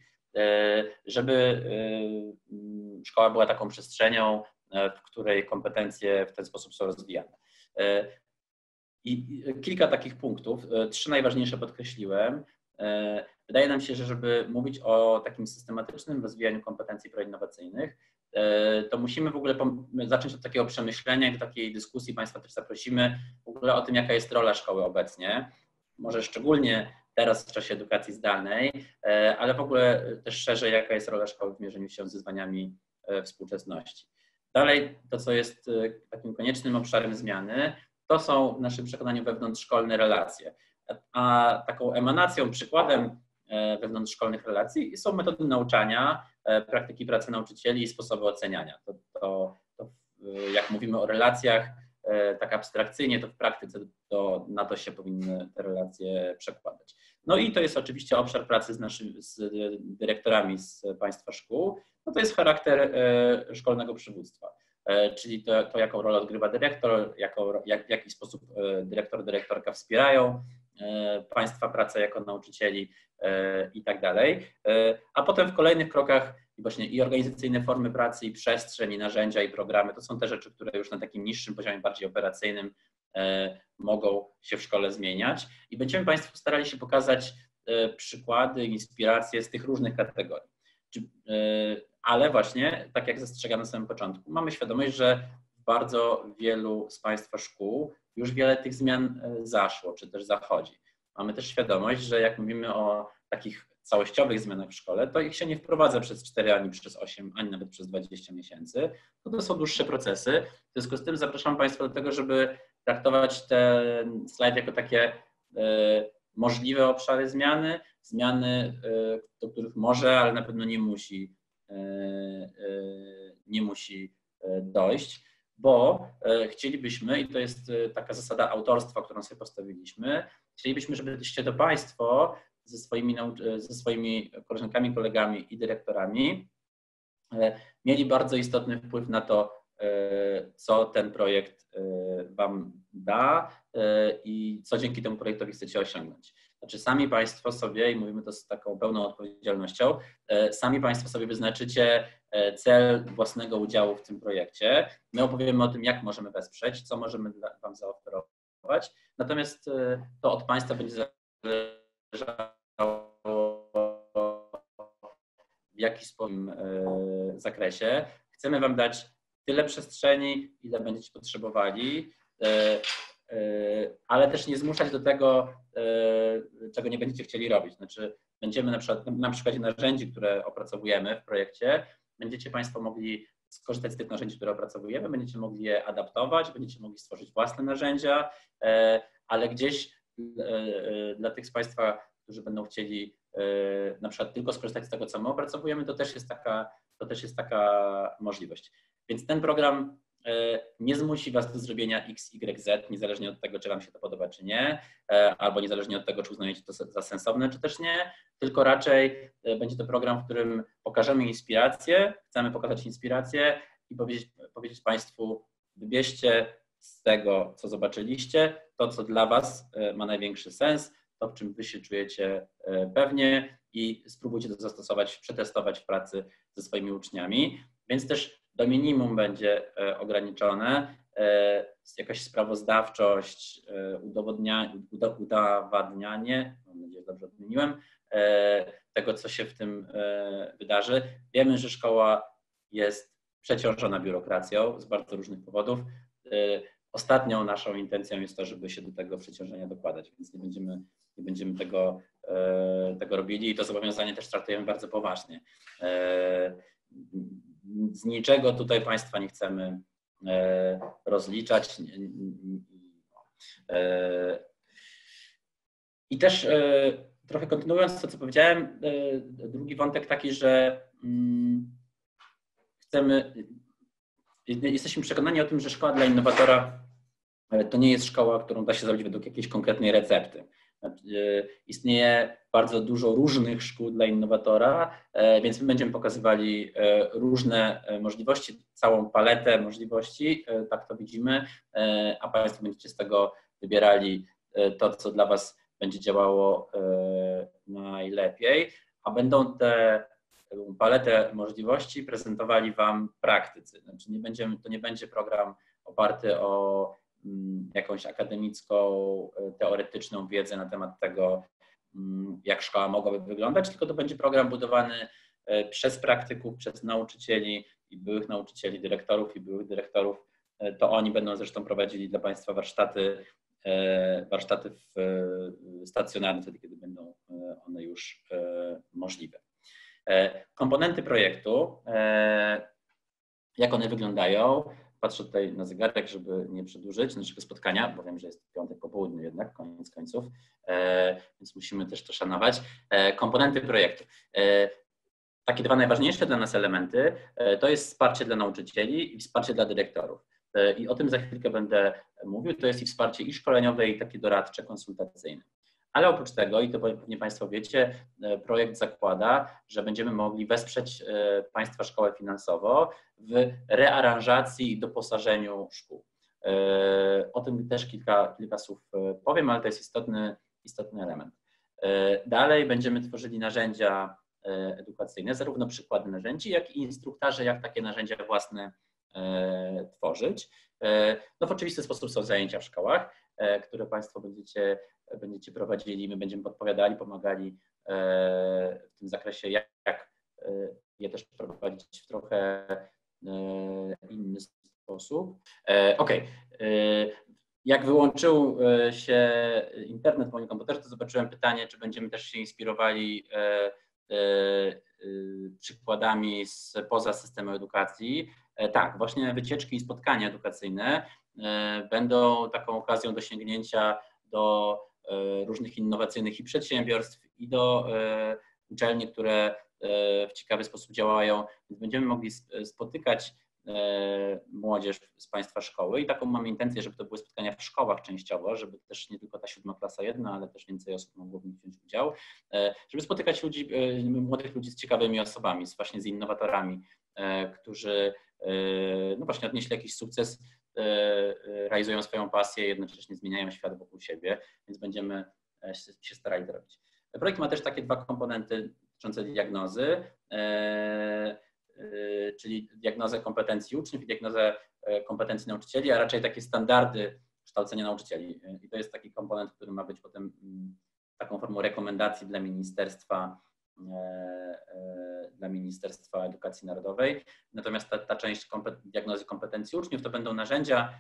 żeby szkoła była taką przestrzenią, w której kompetencje w ten sposób są rozwijane. I kilka takich punktów, trzy najważniejsze podkreśliłem. wydaje nam się, że żeby mówić o takim systematycznym rozwijaniu kompetencji proinnowacyjnych, to musimy w ogóle zacząć od takiego przemyślenia i do takiej dyskusji. Państwa też zaprosimy w ogóle o tym, jaka jest rola szkoły obecnie, może szczególnie teraz w czasie edukacji zdalnej, ale w ogóle też szerzej, jaka jest rola szkoły w mierzeniu się z wyzwaniami współczesności. Dalej, to co jest takim koniecznym obszarem zmiany, to są w naszym przekonaniu wewnątrzszkolne relacje. A taką emanacją, przykładem wewnątrzszkolnych relacji są metody nauczania, praktyki pracy nauczycieli i sposoby oceniania. To, to, to jak mówimy o relacjach tak abstrakcyjnie, to w praktyce to, na to się powinny te relacje przekładać. No i to jest oczywiście obszar pracy z, naszymi, z dyrektorami z Państwa szkół. No to jest charakter szkolnego przywództwa, czyli to, to jaką rolę odgrywa dyrektor, jako, jak, w jaki sposób dyrektor, dyrektorka wspierają Państwa pracę jako nauczycieli i tak dalej. A potem w kolejnych krokach właśnie i organizacyjne formy pracy, i przestrzeń, i narzędzia, i programy, to są te rzeczy, które już na takim niższym poziomie, bardziej operacyjnym mogą się w szkole zmieniać. I będziemy Państwu starali się pokazać przykłady, inspiracje z tych różnych kategorii. Ale właśnie, tak jak zastrzegam na samym początku, mamy świadomość, że w bardzo wielu z Państwa szkół już wiele tych zmian zaszło, czy też zachodzi. Mamy też świadomość, że jak mówimy o takich całościowych zmianach w szkole, to ich się nie wprowadza przez cztery, ani przez osiem, ani nawet przez dwadzieścia miesięcy. To, to są dłuższe procesy. W związku z tym zapraszam Państwa do tego, żeby traktować ten slajd jako takie e, możliwe obszary zmiany, zmiany, e, do których może, ale na pewno nie musi, e, e, nie musi dojść, bo e, chcielibyśmy, i to jest taka zasada autorstwa, którą sobie postawiliśmy, chcielibyśmy, żebyście to Państwo ze swoimi, ze swoimi koleżankami, kolegami i dyrektorami mieli bardzo istotny wpływ na to, co ten projekt Wam da i co dzięki temu projektowi chcecie osiągnąć. Znaczy sami Państwo sobie, i mówimy to z taką pełną odpowiedzialnością, sami Państwo sobie wyznaczycie cel własnego udziału w tym projekcie. My opowiemy o tym, jak możemy wesprzeć, co możemy Wam zaoferować, natomiast to od Państwa będzie zależało, w jaki sposób zakresie. Chcemy Wam dać tyle przestrzeni, ile będziecie potrzebowali, ale też nie zmuszać do tego, czego nie będziecie chcieli robić. Znaczy będziemy na przykład na przykładzie narzędzi, które opracowujemy w projekcie, będziecie Państwo mogli skorzystać z tych narzędzi, które opracowujemy, będziecie mogli je adaptować, będziecie mogli stworzyć własne narzędzia, ale gdzieś dla tych z Państwa, którzy będą chcieli na przykład tylko skorzystać z tego, co my opracowujemy, to też jest taka, to też jest taka możliwość. Więc ten program nie zmusi Was do zrobienia X, Y, Z, niezależnie od tego, czy Wam się to podoba, czy nie, albo niezależnie od tego, czy uznajecie to za sensowne, czy też nie, tylko raczej będzie to program, w którym pokażemy inspirację, chcemy pokazać inspirację i powiedzieć, powiedzieć Państwu, wybierzcie z tego, co zobaczyliście, to, co dla Was ma największy sens, to, w czym Wy się czujecie pewnie i spróbujcie to zastosować, przetestować w pracy ze swoimi uczniami. Więc też do minimum będzie ograniczone jakaś sprawozdawczość, udowodnianie, udowadnianie, mam nadzieję, że dobrze odmieniłem, tego, co się w tym wydarzy. Wiemy, że szkoła jest przeciążona biurokracją z bardzo różnych powodów. Ostatnią naszą intencją jest to, żeby się do tego przeciążenia dokładać, więc nie będziemy, nie będziemy tego, tego robili i to zobowiązanie też traktujemy bardzo poważnie. Z niczego tutaj Państwa nie chcemy rozliczać. I też trochę kontynuując to, co powiedziałem, drugi wątek taki, że chcemy, jesteśmy przekonani o tym, że szkoła dla innowatora to nie jest szkoła, którą da się zrobić według jakiejś konkretnej recepty. Istnieje bardzo dużo różnych szkół dla innowatora, więc my będziemy pokazywali różne możliwości, całą paletę możliwości, tak to widzimy, a Państwo będziecie z tego wybierali to, co dla Was będzie działało najlepiej, a będą te paletę możliwości prezentowali Wam praktycy. Znaczy nie będziemy, to nie będzie program oparty o jakąś akademicką, teoretyczną wiedzę na temat tego, jak szkoła mogłaby wyglądać, tylko to będzie program budowany przez praktyków, przez nauczycieli i byłych nauczycieli, dyrektorów i byłych dyrektorów. To oni będą zresztą prowadzili dla Państwa warsztaty, warsztaty stacjonarne, wtedy kiedy będą one już możliwe. Komponenty projektu, jak one wyglądają? Patrzę tutaj na zegarek, żeby nie przedłużyć naszego spotkania, bo wiem, że jest piątek po południu jednak, koniec końców, więc musimy też to szanować. Komponenty projektu. Takie dwa najważniejsze dla nas elementy to jest wsparcie dla nauczycieli i wsparcie dla dyrektorów. I o tym za chwilkę będę mówił. To jest i wsparcie i szkoleniowe, i takie doradcze, konsultacyjne. Ale oprócz tego, i to pewnie Państwo wiecie, projekt zakłada, że będziemy mogli wesprzeć Państwa szkołę finansowo w rearanżacji i doposażeniu szkół. O tym też kilka, kilka słów powiem, ale to jest istotny, istotny element. Dalej będziemy tworzyli narzędzia edukacyjne, zarówno przykłady narzędzi, jak i instruktaże, jak takie narzędzia własne tworzyć. No w oczywisty sposób są zajęcia w szkołach, które Państwo będziecie, będziecie prowadzili, my będziemy podpowiadali, pomagali w tym zakresie, jak, jak je też prowadzić w trochę inny sposób. Ok. Jak wyłączył się internet w moim komputerze, to zobaczyłem pytanie, czy będziemy też się inspirowali przykładami spoza systemu edukacji. Tak, właśnie wycieczki i spotkania edukacyjne będą taką okazją do sięgnięcia do różnych innowacyjnych i przedsiębiorstw, i do uczelni, które w ciekawy sposób działają. Więc będziemy mogli spotykać młodzież z Państwa szkoły i taką mamy intencję, żeby to były spotkania w szkołach częściowo, żeby też nie tylko ta siódma klasa jedna, ale też więcej osób mogło w nich wziąć udział, żeby spotykać ludzi, młodych ludzi z ciekawymi osobami, z właśnie z innowatorami, którzy no właśnie odnieśli jakiś sukces, realizują swoją pasję, jednocześnie zmieniają świat wokół siebie, więc będziemy się starali to robić. Projekt ma też takie dwa komponenty dotyczące diagnozy, czyli diagnozę kompetencji uczniów i diagnozę kompetencji nauczycieli, a raczej takie standardy kształcenia nauczycieli. I to jest taki komponent, który ma być potem taką formą rekomendacji dla Ministerstwa, dla Ministerstwa Edukacji Narodowej. Natomiast ta, ta część kompet- diagnozy kompetencji uczniów to będą narzędzia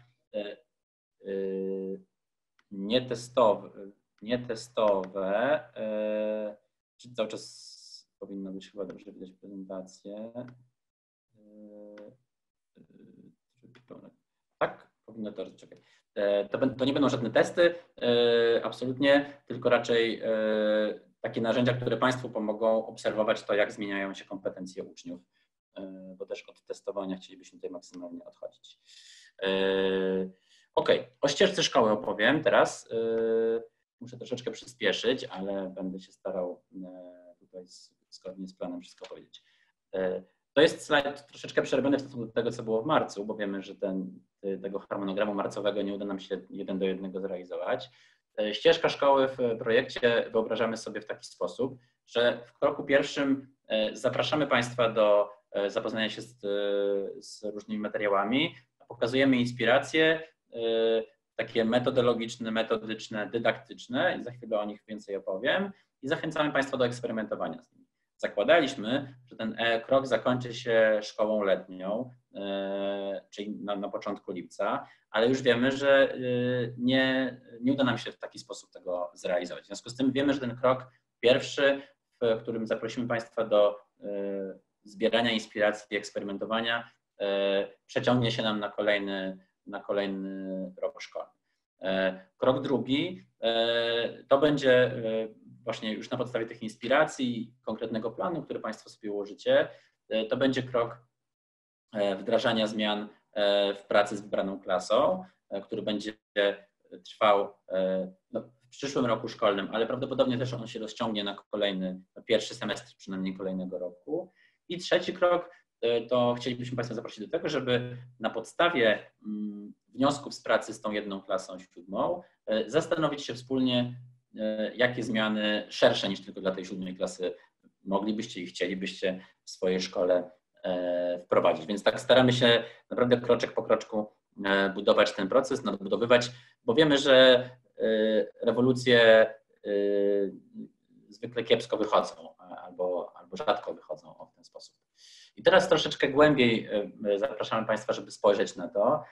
nietestowe, nietestowe, czy cały czas powinno być chyba dobrze widać prezentację. Tak? Powinno to, czekaj. To, to nie będą żadne testy, absolutnie, tylko raczej takie narzędzia, które Państwu pomogą obserwować to, jak zmieniają się kompetencje uczniów, bo też od testowania chcielibyśmy tutaj maksymalnie odchodzić. Ok, o ścieżce szkoły opowiem teraz. Muszę troszeczkę przyspieszyć, ale będę się starał tutaj zgodnie z planem wszystko powiedzieć. To jest slajd troszeczkę przerobiony w stosunku do tego, co było w marcu, bo wiemy, że ten, tego harmonogramu marcowego nie uda nam się jeden do jednego zrealizować. Ścieżka szkoły w projekcie wyobrażamy sobie w taki sposób, że w kroku pierwszym zapraszamy Państwa do zapoznania się z, z różnymi materiałami, pokazujemy inspiracje, takie metodologiczne, metodyczne, dydaktyczne i za chwilę o nich więcej opowiem i zachęcamy Państwa do eksperymentowania z nimi. Zakładaliśmy, że ten krok zakończy się szkołą letnią, czyli na, na początku lipca, ale już wiemy, że nie, nie uda nam się w taki sposób tego zrealizować. W związku z tym wiemy, że ten krok pierwszy, w którym zaprosimy Państwa do zbierania inspiracji i eksperymentowania, przeciągnie się nam na kolejny, na kolejny rok szkolny. Krok drugi to będzie właśnie już na podstawie tych inspiracji, konkretnego planu, który Państwo sobie ułożycie, to będzie krok wdrażania zmian w pracy z wybraną klasą, który będzie trwał no, w przyszłym roku szkolnym, ale prawdopodobnie też on się rozciągnie na kolejny, na pierwszy semestr przynajmniej kolejnego roku. I trzeci krok to chcielibyśmy Państwa zaprosić do tego, żeby na podstawie wniosków z pracy z tą jedną klasą siódmą zastanowić się wspólnie, jakie zmiany szersze niż tylko dla tej siódmej klasy moglibyście i chcielibyście w swojej szkole wprowadzić. Więc tak staramy się naprawdę kroczek po kroczku budować ten proces, nadbudowywać, bo wiemy, że rewolucje zwykle kiepsko wychodzą albo, albo rzadko wychodzą w ten sposób. I teraz troszeczkę głębiej zapraszamy Państwa, żeby spojrzeć na to.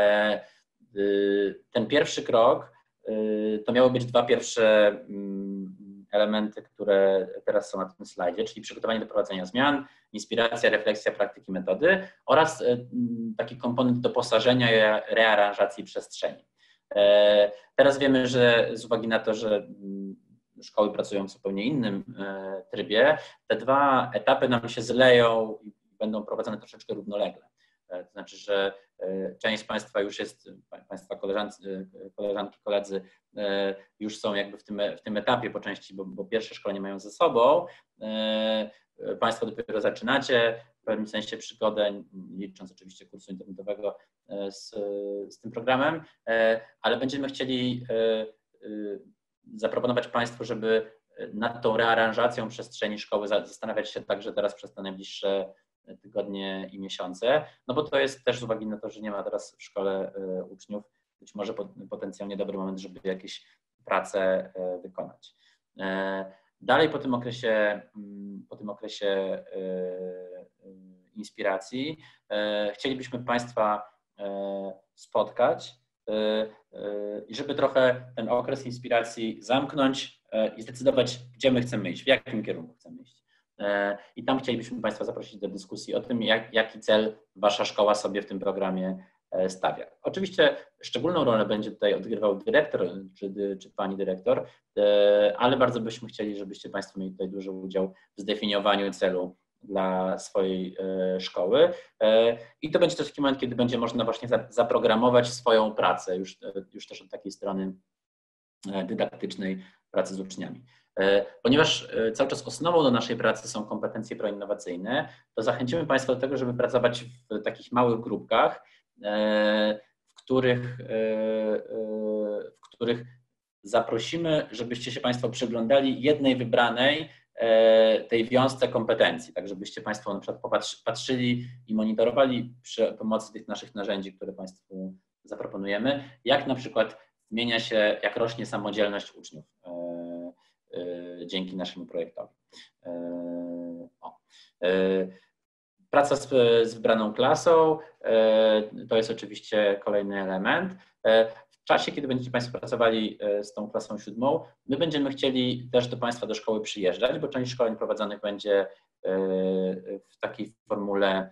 Ten pierwszy krok to miały być dwa pierwsze elementy, które teraz są na tym slajdzie, czyli przygotowanie do prowadzenia zmian, inspiracja, refleksja, praktyki, metody oraz taki komponent doposażenia i rearanżacji przestrzeni. Teraz wiemy, że z uwagi na to, że szkoły pracują w zupełnie innym trybie, te dwa etapy nam się zleją i będą prowadzone troszeczkę równolegle. To znaczy, że część z Państwa już jest, Państwa koleżanki, koleżanki, koledzy już są jakby w tym, w tym etapie po części, bo, bo pierwsze szkolenie mają ze sobą. Państwo dopiero zaczynacie w pewnym sensie przygodę, licząc oczywiście kursu internetowego z, z tym programem, ale będziemy chcieli zaproponować Państwu, żeby nad tą rearanżacją przestrzeni szkoły zastanawiać się także teraz przez te najbliższe tygodnie i miesiące, no bo to jest też z uwagi na to, że nie ma teraz w szkole uczniów, być może potencjalnie dobry moment, żeby jakieś prace wykonać. Dalej po tym okresie, po tym okresie inspiracji chcielibyśmy Państwa spotkać i żeby trochę ten okres inspiracji zamknąć i zdecydować, gdzie my chcemy iść, w jakim kierunku chcemy iść. I tam chcielibyśmy Państwa zaprosić do dyskusji o tym, jak, jaki cel Wasza szkoła sobie w tym programie stawia. Oczywiście szczególną rolę będzie tutaj odgrywał dyrektor czy, czy Pani dyrektor, ale bardzo byśmy chcieli, żebyście Państwo mieli tutaj duży udział w zdefiniowaniu celu dla swojej szkoły i to będzie też taki moment, kiedy będzie można właśnie zaprogramować swoją pracę już, już też od takiej strony dydaktycznej pracy z uczniami. Ponieważ cały czas osnową do naszej pracy są kompetencje proinnowacyjne, to zachęcimy Państwa do tego, żeby pracować w takich małych grupkach, w których, w których zaprosimy, żebyście się Państwo przyglądali jednej wybranej tej wiązce kompetencji, tak żebyście Państwo na przykład patrzyli i monitorowali przy pomocy tych naszych narzędzi, które Państwu zaproponujemy, jak na przykład zmienia się, jak rośnie samodzielność uczniów dzięki naszemu projektowi. O. Praca z, z wybraną klasą to jest oczywiście kolejny element. W czasie, kiedy będziecie Państwo pracowali z tą klasą siódmą, my będziemy chcieli też do Państwa do szkoły przyjeżdżać, bo część szkoleń prowadzonych będzie w takiej formule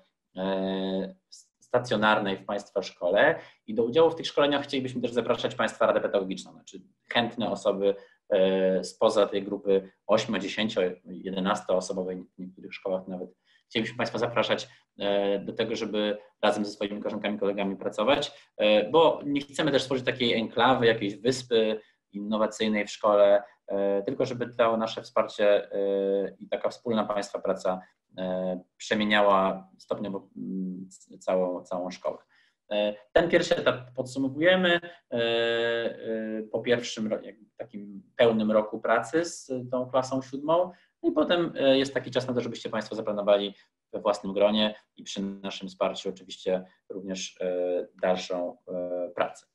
stacjonarnej w Państwa szkole i do udziału w tych szkoleniach chcielibyśmy też zapraszać Państwa Radę Pedagogiczną, znaczy chętne osoby spoza tej grupy osiem, dziesięć, jedenaście osobowej, w niektórych szkołach nawet. Chcielibyśmy Państwa zapraszać do tego, żeby razem ze swoimi koleżankami, kolegami pracować, bo nie chcemy też stworzyć takiej enklawy, jakiejś wyspy innowacyjnej w szkole, tylko żeby to nasze wsparcie i taka wspólna Państwa praca przemieniała stopniowo całą, całą szkołę. Ten pierwszy etap podsumowujemy po pierwszym takim pełnym roku pracy z tą klasą siódmą i potem jest taki czas na to, żebyście Państwo zaplanowali we własnym gronie i przy naszym wsparciu oczywiście również dalszą pracę.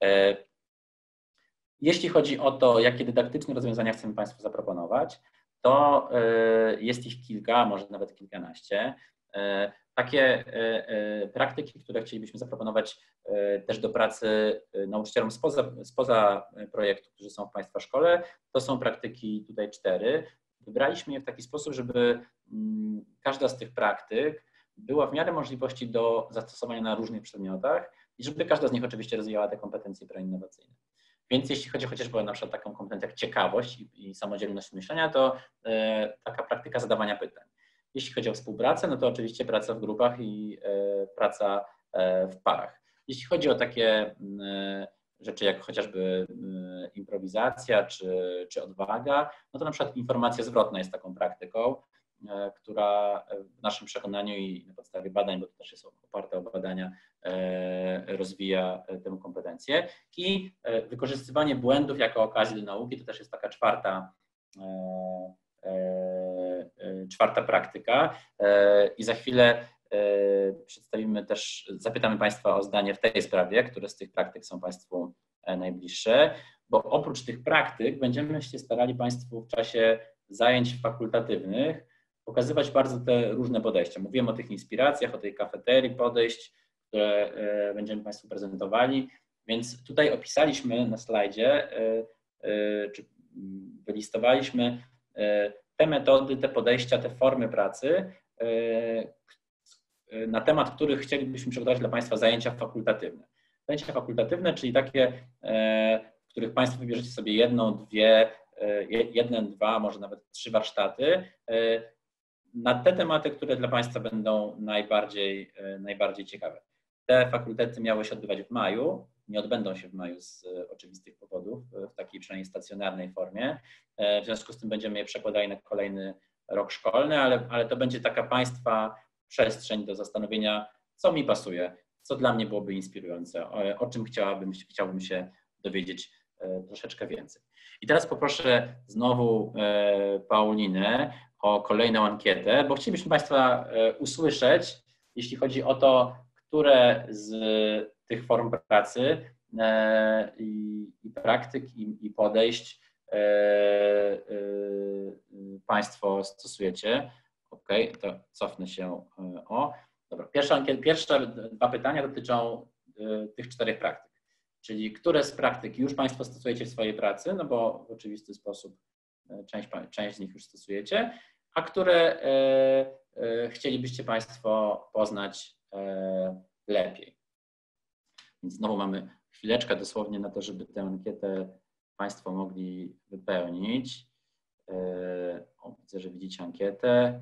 Jeśli chodzi o to, jakie dydaktyczne rozwiązania chcemy Państwu zaproponować, to jest ich kilka, może nawet kilkanaście. Takie praktyki, które chcielibyśmy zaproponować też do pracy nauczycielom spoza, spoza projektu, którzy są w Państwa szkole, to są praktyki tutaj cztery. Wybraliśmy je w taki sposób, żeby każda z tych praktyk była w miarę możliwości do zastosowania na różnych przedmiotach i żeby każda z nich oczywiście rozwijała te kompetencje proinnowacyjne. Więc jeśli chodzi chociażby o na przykład taką kompetencję jak ciekawość i, i samodzielność myślenia, to e, taka praktyka zadawania pytań. Jeśli chodzi o współpracę, no to oczywiście praca w grupach i e, praca e, w parach. Jeśli chodzi o takie e, rzeczy jak chociażby e, improwizacja czy, czy odwaga, no to na przykład informacja zwrotna jest taką praktyką, e, która w naszym przekonaniu i na podstawie badań, bo to też jest oparte o badania, e, rozwija tę kompetencję. I e, wykorzystywanie błędów jako okazji do nauki to też jest taka czwarta e, czwarta praktyka i za chwilę przedstawimy też, zapytamy Państwa o zdanie w tej sprawie, które z tych praktyk są Państwu najbliższe, bo oprócz tych praktyk będziemy się starali Państwu w czasie zajęć fakultatywnych pokazywać bardzo te różne podejścia. Mówiłem o tych inspiracjach, o tej kafeterii podejść, które będziemy Państwu prezentowali, więc tutaj opisaliśmy na slajdzie, czy wylistowaliśmy te metody, te podejścia, te formy pracy, na temat których chcielibyśmy przygotować dla Państwa zajęcia fakultatywne. Zajęcia fakultatywne, czyli takie, w których Państwo wybierzecie sobie jedną, dwie, jeden, dwa, może nawet trzy warsztaty na te tematy, które dla Państwa będą najbardziej, najbardziej ciekawe. Te fakultety miały się odbywać w maju, nie odbędą się w maju z oczywistych powodów, w takiej przynajmniej stacjonarnej formie. W związku z tym będziemy je przekładali na kolejny rok szkolny, ale, ale to będzie taka Państwa przestrzeń do zastanowienia, co mi pasuje, co dla mnie byłoby inspirujące, o, o czym chciałabym, chciałbym się dowiedzieć troszeczkę więcej. I teraz poproszę znowu Paulinę o kolejną ankietę, bo chcielibyśmy Państwa usłyszeć, jeśli chodzi o to, które z tych form pracy i, i praktyk i, i podejść Państwo stosujecie. Ok, to cofnę się. O, dobra. Pierwsza ankieta, pierwsze dwa pytania dotyczą tych czterech praktyk, czyli które z praktyk już Państwo stosujecie w swojej pracy, no bo w oczywisty sposób część, część z nich już stosujecie, a które chcielibyście Państwo poznać lepiej. Więc znowu mamy chwileczkę dosłownie na to, żeby tę ankietę Państwo mogli wypełnić. O, widzę, że widzicie ankietę.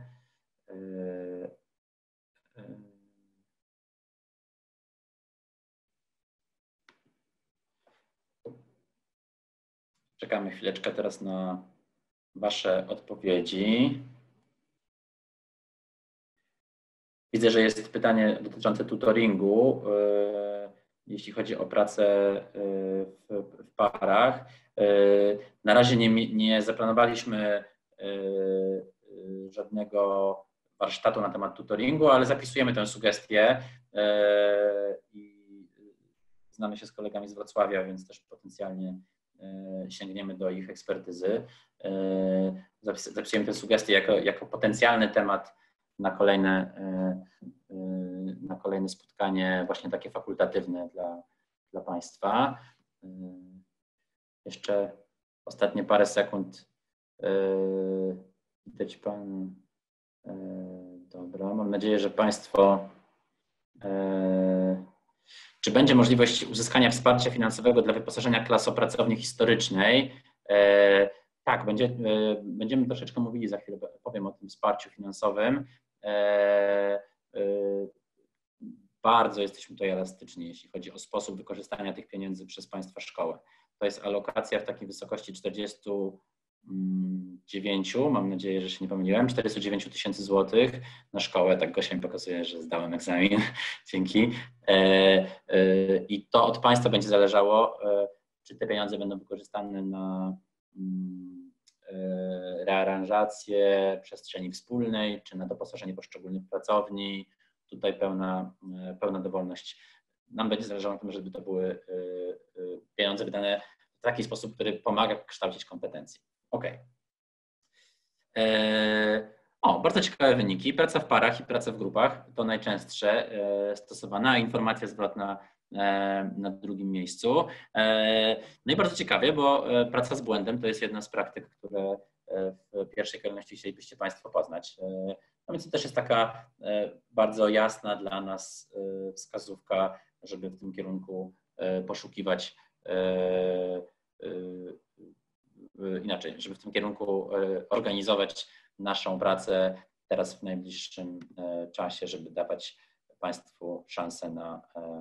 Czekamy chwileczkę teraz na Wasze odpowiedzi. Widzę, że jest pytanie dotyczące tutoringu, jeśli chodzi o pracę w, w parach. Na razie nie, nie zaplanowaliśmy żadnego warsztatu na temat tutoringu, ale zapisujemy tę sugestię i znamy się z kolegami z Wrocławia, więc też potencjalnie sięgniemy do ich ekspertyzy. Zapisujemy tę sugestię jako, jako potencjalny temat na kolejne, na kolejne spotkanie, właśnie takie fakultatywne dla, dla Państwa. Jeszcze ostatnie parę sekund. Widać Pan. Dobra, mam nadzieję, że Państwo. Czy będzie możliwość uzyskania wsparcia finansowego dla wyposażenia klas o pracowni historycznej? Tak, będzie, będziemy troszeczkę mówili, za chwilę powiem o tym wsparciu finansowym. Bardzo jesteśmy tutaj elastyczni, jeśli chodzi o sposób wykorzystania tych pieniędzy przez Państwa szkołę. To jest alokacja w takiej wysokości czterdziestu dziewięciu, mam nadzieję, że się nie pomyliłem, czterdziestu dziewięciu tysięcy złotych na szkołę. Tak Gosia mi pokazuje, że zdałem egzamin. Dzięki. I to od Państwa będzie zależało, czy te pieniądze będą wykorzystane na rearanżację przestrzeni wspólnej, czy na doposażenie poszczególnych pracowni. Tutaj pełna, pełna dowolność. Nam będzie zależało na tym, żeby to były pieniądze wydane w taki sposób, który pomaga kształcić kompetencje. OK. O, bardzo ciekawe wyniki. Praca w parach i praca w grupach to najczęstsze stosowana, a informacja zwrotna na drugim miejscu. No i bardzo ciekawie, bo praca z błędem to jest jedna z praktyk, które w pierwszej kolejności chcielibyście Państwo poznać. No więc to też jest taka bardzo jasna dla nas wskazówka, żeby w tym kierunku poszukiwać, inaczej, żeby w tym kierunku organizować naszą pracę teraz w najbliższym czasie, żeby dawać Państwu szansę na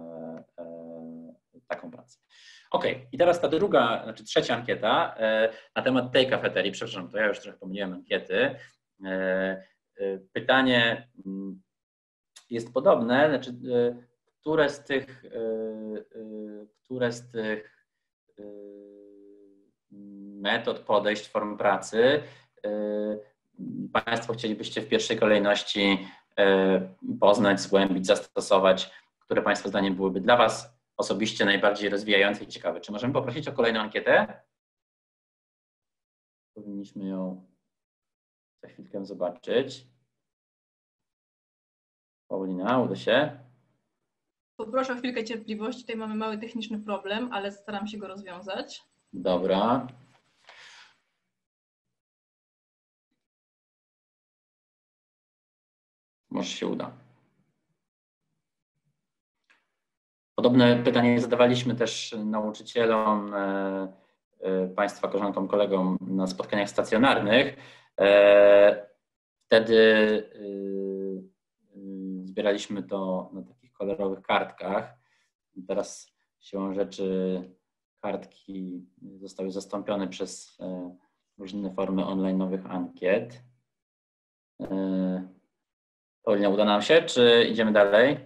taką pracę. OK, i teraz ta druga, znaczy trzecia ankieta na temat tej kafeterii. Przepraszam, to ja już trochę pomyliłem ankiety. Pytanie jest podobne, znaczy które z tych, które z tych metod, podejść, form pracy Państwo chcielibyście w pierwszej kolejności poznać, zgłębić, zastosować, które Państwa zdaniem byłyby dla Was osobiście najbardziej rozwijające i ciekawe. Czy możemy poprosić o kolejną ankietę? Powinniśmy ją za chwilkę zobaczyć. Paulina, uda się? Poproszę o chwilkę cierpliwości. Tutaj mamy mały techniczny problem, ale staram się go rozwiązać. Dobra. Może się uda. Podobne pytanie zadawaliśmy też nauczycielom, Państwa koleżankom, kolegom na spotkaniach stacjonarnych. Wtedy zbieraliśmy to na takich kolorowych kartkach. Teraz siłą rzeczy kartki zostały zastąpione przez różne formy online'owych ankiet. Paulina, uda nam się, czy idziemy dalej?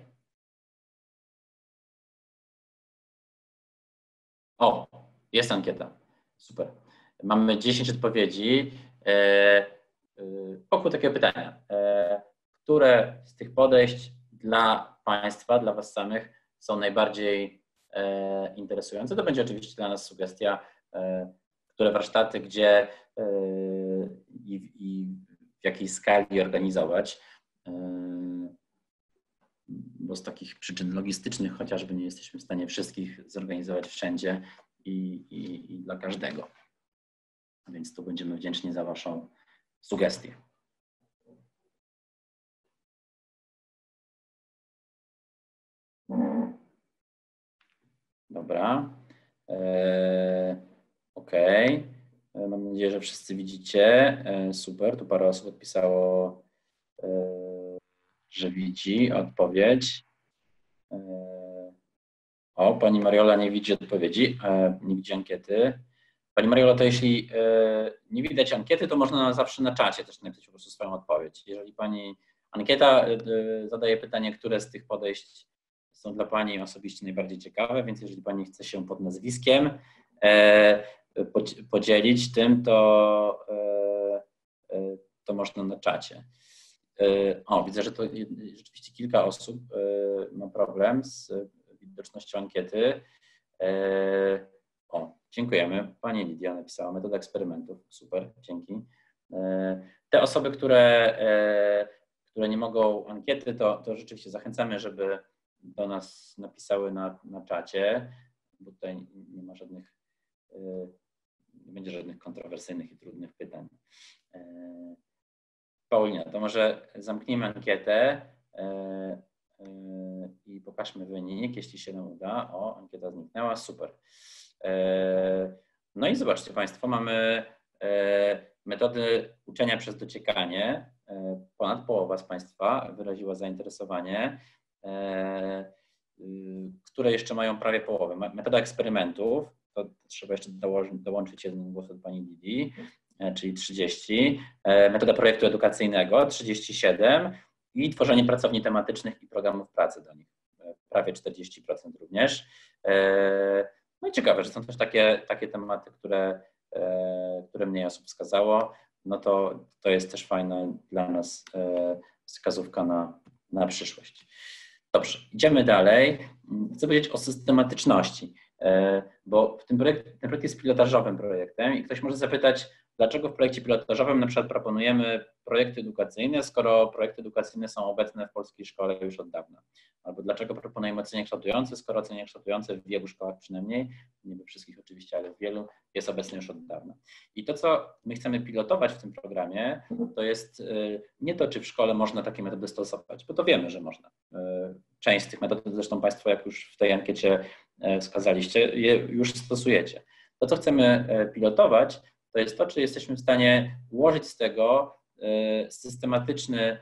O, jest ankieta. Super. Mamy dziesięć odpowiedzi. Wokół takiego pytania. Które z tych podejść dla Państwa, dla Was samych są najbardziej interesujące? To będzie oczywiście dla nas sugestia, które warsztaty, gdzie i, i w jakiej skali organizować. Bo z takich przyczyn logistycznych chociażby nie jesteśmy w stanie wszystkich zorganizować wszędzie i, i, i dla każdego. Więc tu będziemy wdzięczni za Waszą sugestię. Dobra. Eee, OK. Mam nadzieję, że wszyscy widzicie. Eee, super. Tu parę osób odpisało, eee, że widzi odpowiedź. Eee, o, pani Mariola nie widzi odpowiedzi, eee, nie widzi ankiety. Pani Mariola, to jeśli eee, nie widać ankiety, to można zawsze na czacie też napisać po prostu swoją odpowiedź. Jeżeli pani ankieta eee, zadaje pytanie, które z tych podejść są dla Pani osobiście najbardziej ciekawe, więc jeżeli Pani chce się pod nazwiskiem e, podzielić tym, to, e, to można na czacie. E, o, widzę, że to rzeczywiście kilka osób e, ma problem z widocznością ankiety. E, o, dziękujemy. Pani Lidia napisała metoda eksperymentów. Super, dzięki. E, te osoby, które, e, które nie mogą ankiety, to, to rzeczywiście zachęcamy, żeby do nas napisały na, na czacie, bo tutaj nie ma żadnych, nie będzie żadnych kontrowersyjnych i trudnych pytań. Paulina, to może zamknijmy ankietę i pokażmy wynik, jeśli się nam uda. O, ankieta zniknęła, super. No i zobaczcie Państwo, mamy metody uczenia przez dociekanie. Ponad połowa z Państwa wyraziła zainteresowanie, które jeszcze mają prawie połowę. Metoda eksperymentów, to trzeba jeszcze dołączyć jeden głos od Pani Lidii, czyli trzydzieści. Metoda projektu edukacyjnego, trzydzieści siedem i tworzenie pracowni tematycznych i programów pracy do nich, prawie czterdzieści procent również. No i ciekawe, że są też takie, takie tematy, które, które mniej osób wskazało. No to, to jest też fajna dla nas wskazówka na, na przyszłość. Dobrze, idziemy dalej. Chcę powiedzieć o systematyczności, bo w tym projekt, ten projekt jest pilotażowym projektem i ktoś może zapytać, dlaczego w projekcie pilotażowym na przykład proponujemy projekty edukacyjne, skoro projekty edukacyjne są obecne w polskiej szkole już od dawna. Albo dlaczego proponujemy ocenianie kształtujące, skoro ocenianie kształtujące w wielu szkołach przynajmniej, nie we wszystkich oczywiście, ale w wielu, jest obecne już od dawna. I to, co my chcemy pilotować w tym programie, to jest nie to, czy w szkole można takie metody stosować, bo to wiemy, że można. Część z tych metod, zresztą Państwo, jak już w tej ankiecie wskazaliście, je już stosujecie. To, co chcemy pilotować, to jest to, czy jesteśmy w stanie ułożyć z tego systematyczny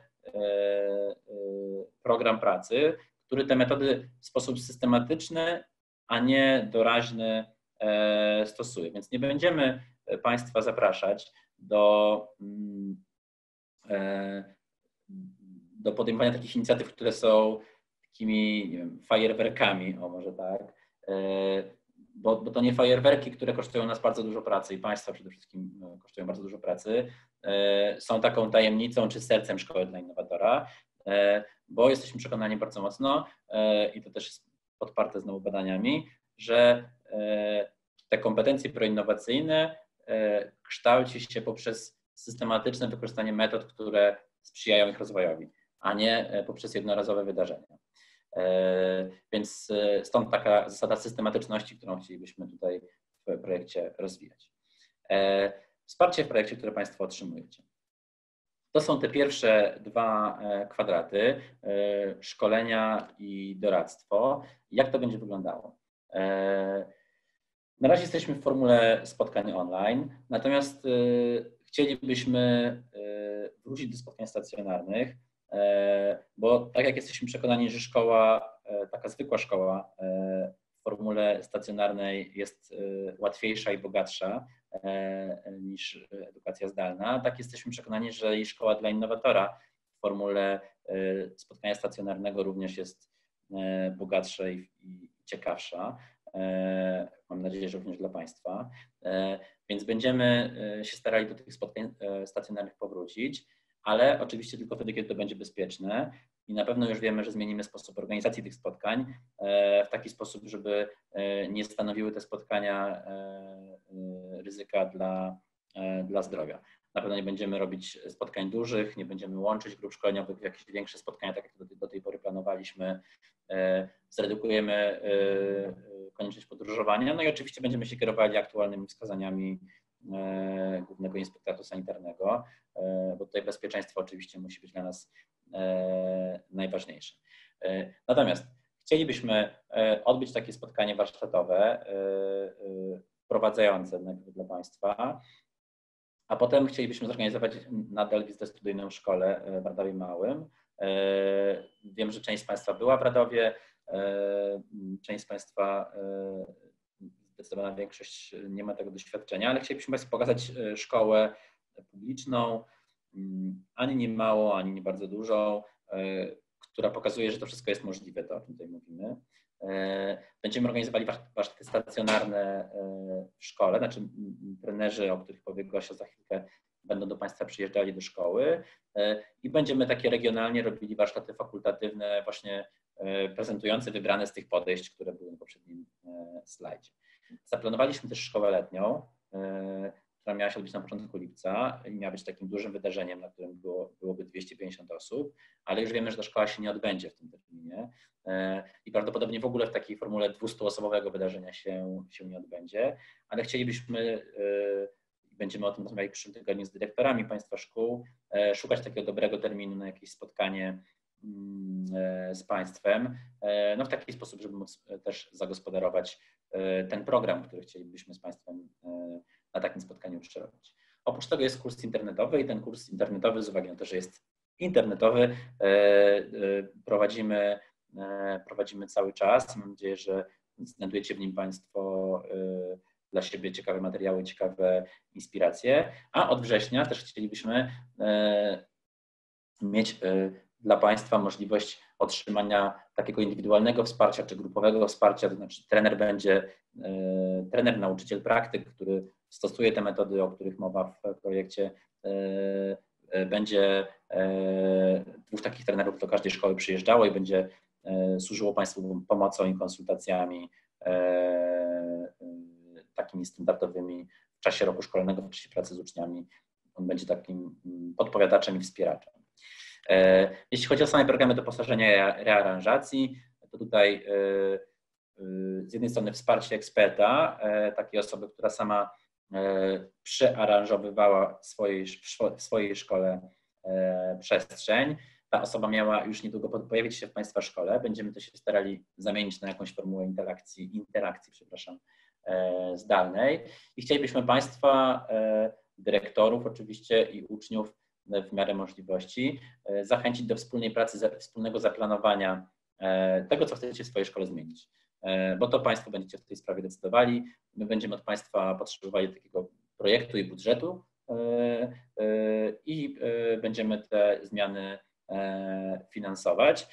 program pracy, który te metody w sposób systematyczny, a nie doraźny stosuje. Więc nie będziemy Państwa zapraszać do, do podejmowania takich inicjatyw, które są takimi, nie wiem, fajerwerkami, o może tak, bo, bo to nie fajerwerki, które kosztują nas bardzo dużo pracy i Państwa przede wszystkim kosztują bardzo dużo pracy, są taką tajemnicą czy sercem szkoły dla innowatora, bo jesteśmy przekonani bardzo mocno i to też jest podparte znowu badaniami, że te kompetencje proinnowacyjne kształci się poprzez systematyczne wykorzystanie metod, które sprzyjają ich rozwojowi, a nie poprzez jednorazowe wydarzenia. Więc stąd taka zasada systematyczności, którą chcielibyśmy tutaj w projekcie rozwijać. Wsparcie w projekcie, które Państwo otrzymujecie. To są te pierwsze dwa kwadraty, szkolenia i doradztwo. Jak to będzie wyglądało? Na razie jesteśmy w formule spotkań online, natomiast chcielibyśmy wrócić do spotkań stacjonarnych, bo tak jak jesteśmy przekonani, że szkoła, taka zwykła szkoła w formule stacjonarnej jest łatwiejsza i bogatsza niż edukacja zdalna, tak jesteśmy przekonani, że i szkoła dla innowatora w formule spotkania stacjonarnego również jest bogatsza i ciekawsza. Mam nadzieję, że również dla Państwa. Więc będziemy się starali do tych spotkań stacjonarnych powrócić, ale oczywiście tylko wtedy, kiedy to będzie bezpieczne i na pewno już wiemy, że zmienimy sposób organizacji tych spotkań w taki sposób, żeby nie stanowiły te spotkania ryzyka dla, dla zdrowia. Na pewno nie będziemy robić spotkań dużych, nie będziemy łączyć grup szkoleniowych w jakieś większe spotkania, tak jak do, do tej pory planowaliśmy. Zredukujemy konieczność podróżowania, no i oczywiście będziemy się kierowali aktualnymi wskazaniami Głównego Inspektoratu Sanitarnego, bo tutaj bezpieczeństwo oczywiście musi być dla nas najważniejsze. Natomiast chcielibyśmy odbyć takie spotkanie warsztatowe, wprowadzające najpierw dla Państwa, a potem chcielibyśmy zorganizować nadal wizytę studyjną w szkole w Radowie Małym. Wiem, że część z Państwa była w Radowie, część z Państwa, zdecydowana większość nie ma tego doświadczenia, ale chcielibyśmy Państwu pokazać szkołę publiczną, ani nie mało, ani nie bardzo dużą, która pokazuje, że to wszystko jest możliwe, to o czym tutaj mówimy. Będziemy organizowali warsztaty stacjonarne w szkole, znaczy trenerzy, o których powie Gosia za chwilkę, będą do Państwa przyjeżdżali do szkoły i będziemy takie regionalnie robili warsztaty fakultatywne, właśnie prezentujące wybrane z tych podejść, które były na poprzednim slajdzie. Zaplanowaliśmy też szkołę letnią, która miała się odbyć na początku lipca i miała być takim dużym wydarzeniem, na którym było, byłoby dwieście pięćdziesiąt osób, ale już wiemy, że ta szkoła się nie odbędzie w tym terminie i prawdopodobnie w ogóle w takiej formule dwustuosobowego wydarzenia się, się nie odbędzie, ale chcielibyśmy, będziemy o tym rozmawiali w przyszłym tygodniu z dyrektorami Państwa szkół, szukać takiego dobrego terminu na jakieś spotkanie z Państwem, no w taki sposób, żeby móc też zagospodarować ten program, który chcielibyśmy z Państwem na takim spotkaniu przerobić. Oprócz tego jest kurs internetowy i ten kurs internetowy, z uwagi na to, że jest internetowy, prowadzimy, prowadzimy cały czas. Mam nadzieję, że znajdujecie w nim Państwo dla siebie ciekawe materiały, ciekawe inspiracje, a od września też chcielibyśmy mieć dla Państwa możliwość otrzymania takiego indywidualnego wsparcia czy grupowego wsparcia, to znaczy trener będzie, trener, nauczyciel, praktyk, który stosuje te metody, o których mowa w projekcie, będzie dwóch takich trenerów do każdej szkoły przyjeżdżało i będzie służyło Państwu pomocą i konsultacjami takimi standardowymi w czasie roku szkolnego, w czasie pracy z uczniami. On będzie takim podpowiadaczem i wspieraczem. Jeśli chodzi o same programy doposażenia i rearanżacji, to tutaj z jednej strony wsparcie eksperta, takiej osoby, która sama przearanżowywała w swojej, w swojej szkole przestrzeń. Ta osoba miała już niedługo pojawić się w Państwa szkole. Będziemy to się starali zamienić na jakąś formułę interakcji, interakcji przepraszam, zdalnej. I chcielibyśmy Państwa, dyrektorów oczywiście i uczniów w miarę możliwości zachęcić do wspólnej pracy, wspólnego zaplanowania tego, co chcecie w swojej szkole zmienić. Bo to Państwo będziecie w tej sprawie decydowali. My będziemy od Państwa potrzebowali takiego projektu i budżetu i będziemy te zmiany finansować.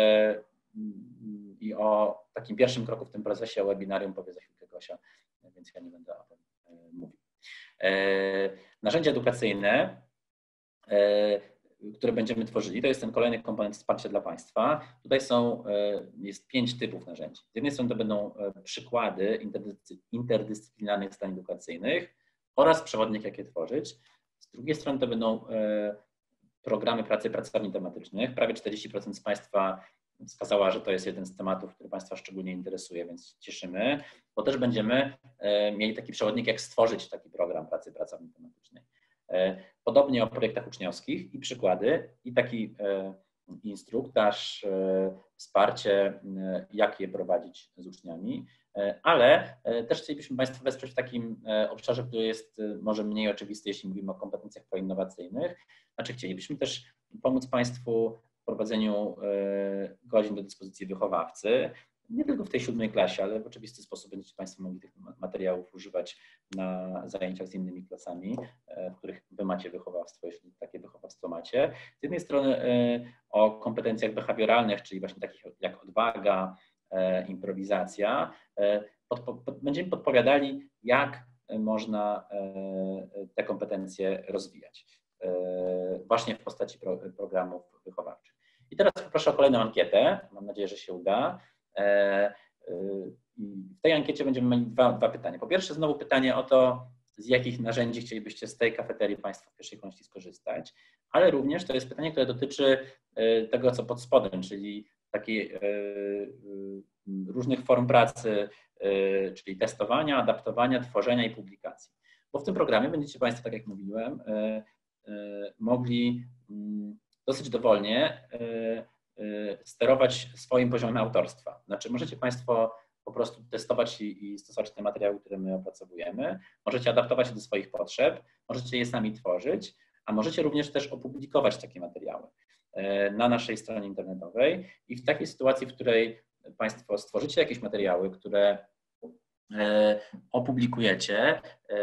I o takim pierwszym kroku w tym procesie, o webinarium, powie za chwilkę Gosia, więc ja nie będę o tym mówił. Narzędzia edukacyjne, które będziemy tworzyli, to jest ten kolejny komponent wsparcia dla Państwa. Tutaj są, jest pięć typów narzędzi. Z jednej strony to będą przykłady interdyscyplinarnych zadań edukacyjnych oraz przewodnik, jak je tworzyć. Z drugiej strony to będą programy pracy pracowni tematycznych. Prawie czterdzieści procent z Państwa wskazała, że to jest jeden z tematów, który Państwa szczególnie interesuje, więc cieszymy, bo też będziemy mieli taki przewodnik, jak stworzyć taki program pracy pracowni tematycznej. Podobnie o projektach uczniowskich i przykłady, i taki instruktaż, wsparcie, jak je prowadzić z uczniami, ale też chcielibyśmy Państwa wesprzeć w takim obszarze, który jest może mniej oczywisty, jeśli mówimy o kompetencjach proinnowacyjnych. Znaczy chcielibyśmy też pomóc Państwu w prowadzeniu godzin do dyspozycji wychowawcy, nie tylko w tej siódmej klasie, ale w oczywisty sposób będziecie Państwo mogli tych materiałów używać na zajęciach z innymi klasami, w których Wy macie wychowawstwo, jeśli takie wychowawstwo macie. Z jednej strony o kompetencjach behawioralnych, czyli właśnie takich jak odwaga, improwizacja. Podpo, pod, będziemy podpowiadali, jak można te kompetencje rozwijać, właśnie w postaci pro, programów wychowawczych. I teraz poproszę o kolejną ankietę. Mam nadzieję, że się uda. W tej ankiecie będziemy mieli dwa, dwa pytania. Po pierwsze, znowu pytanie o to, z jakich narzędzi chcielibyście z tej kafeterii Państwo w pierwszej kolejności skorzystać, ale również to jest pytanie, które dotyczy tego, co pod spodem, czyli takiej różnych form pracy, czyli testowania, adaptowania, tworzenia i publikacji. Bo w tym programie będziecie Państwo, tak jak mówiłem, mogli dosyć dowolnie sterować swoim poziomem autorstwa. Znaczy możecie Państwo po prostu testować i, i stosować te materiały, które my opracowujemy. Możecie adaptować je do swoich potrzeb, możecie je sami tworzyć, a możecie również też opublikować takie materiały na naszej stronie internetowej i w takiej sytuacji, w której Państwo stworzycie jakieś materiały, które opublikujecie,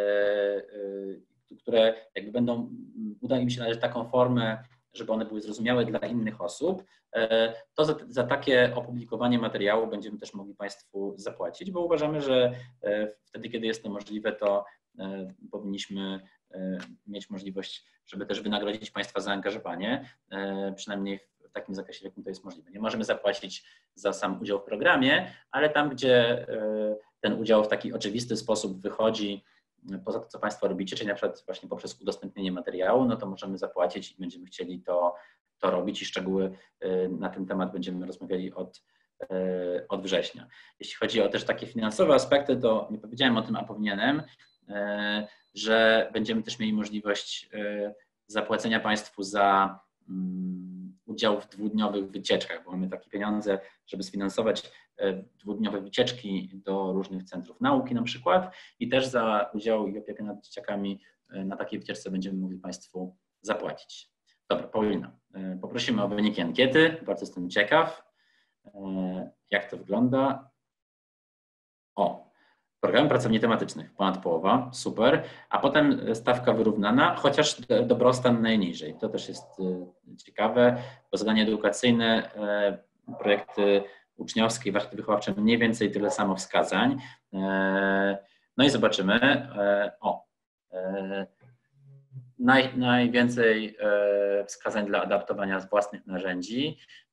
które jakby będą, uda im się znaleźć taką formę, żeby one były zrozumiałe dla innych osób, to za, za takie opublikowanie materiału będziemy też mogli Państwu zapłacić, bo uważamy, że wtedy, kiedy jest to możliwe, to powinniśmy mieć możliwość, żeby też wynagrodzić Państwa zaangażowanie, przynajmniej w takim zakresie, w jakim to jest możliwe. Nie możemy zapłacić za sam udział w programie, ale tam, gdzie ten udział w taki oczywisty sposób wychodzi poza to, co Państwo robicie, czyli na przykład właśnie poprzez udostępnienie materiału, no to możemy zapłacić i będziemy chcieli to, to robić i szczegóły na ten temat będziemy rozmawiali od, od września. Jeśli chodzi o też takie finansowe aspekty, to nie powiedziałem o tym, a powinienem, że będziemy też mieli możliwość zapłacenia Państwu za udział w dwudniowych wycieczkach, bo mamy takie pieniądze, żeby sfinansować dwudniowe wycieczki do różnych centrów nauki na przykład i też za udział i opiekę nad dzieciakami na takiej wycieczce będziemy mogli Państwu zapłacić. Dobra, Paulina, poprosimy o wyniki ankiety, bardzo jestem ciekaw, jak to wygląda. O, program pracowni tematycznych, ponad połowa, super, a potem stawka wyrównana, chociaż dobrostan najniżej. To też jest ciekawe, bo zadania edukacyjne, projekty uczniowskie, warsztaty wychowawcze mniej więcej tyle samo wskazań. No i zobaczymy, o, naj, najwięcej wskazań dla adaptowania z własnych narzędzi,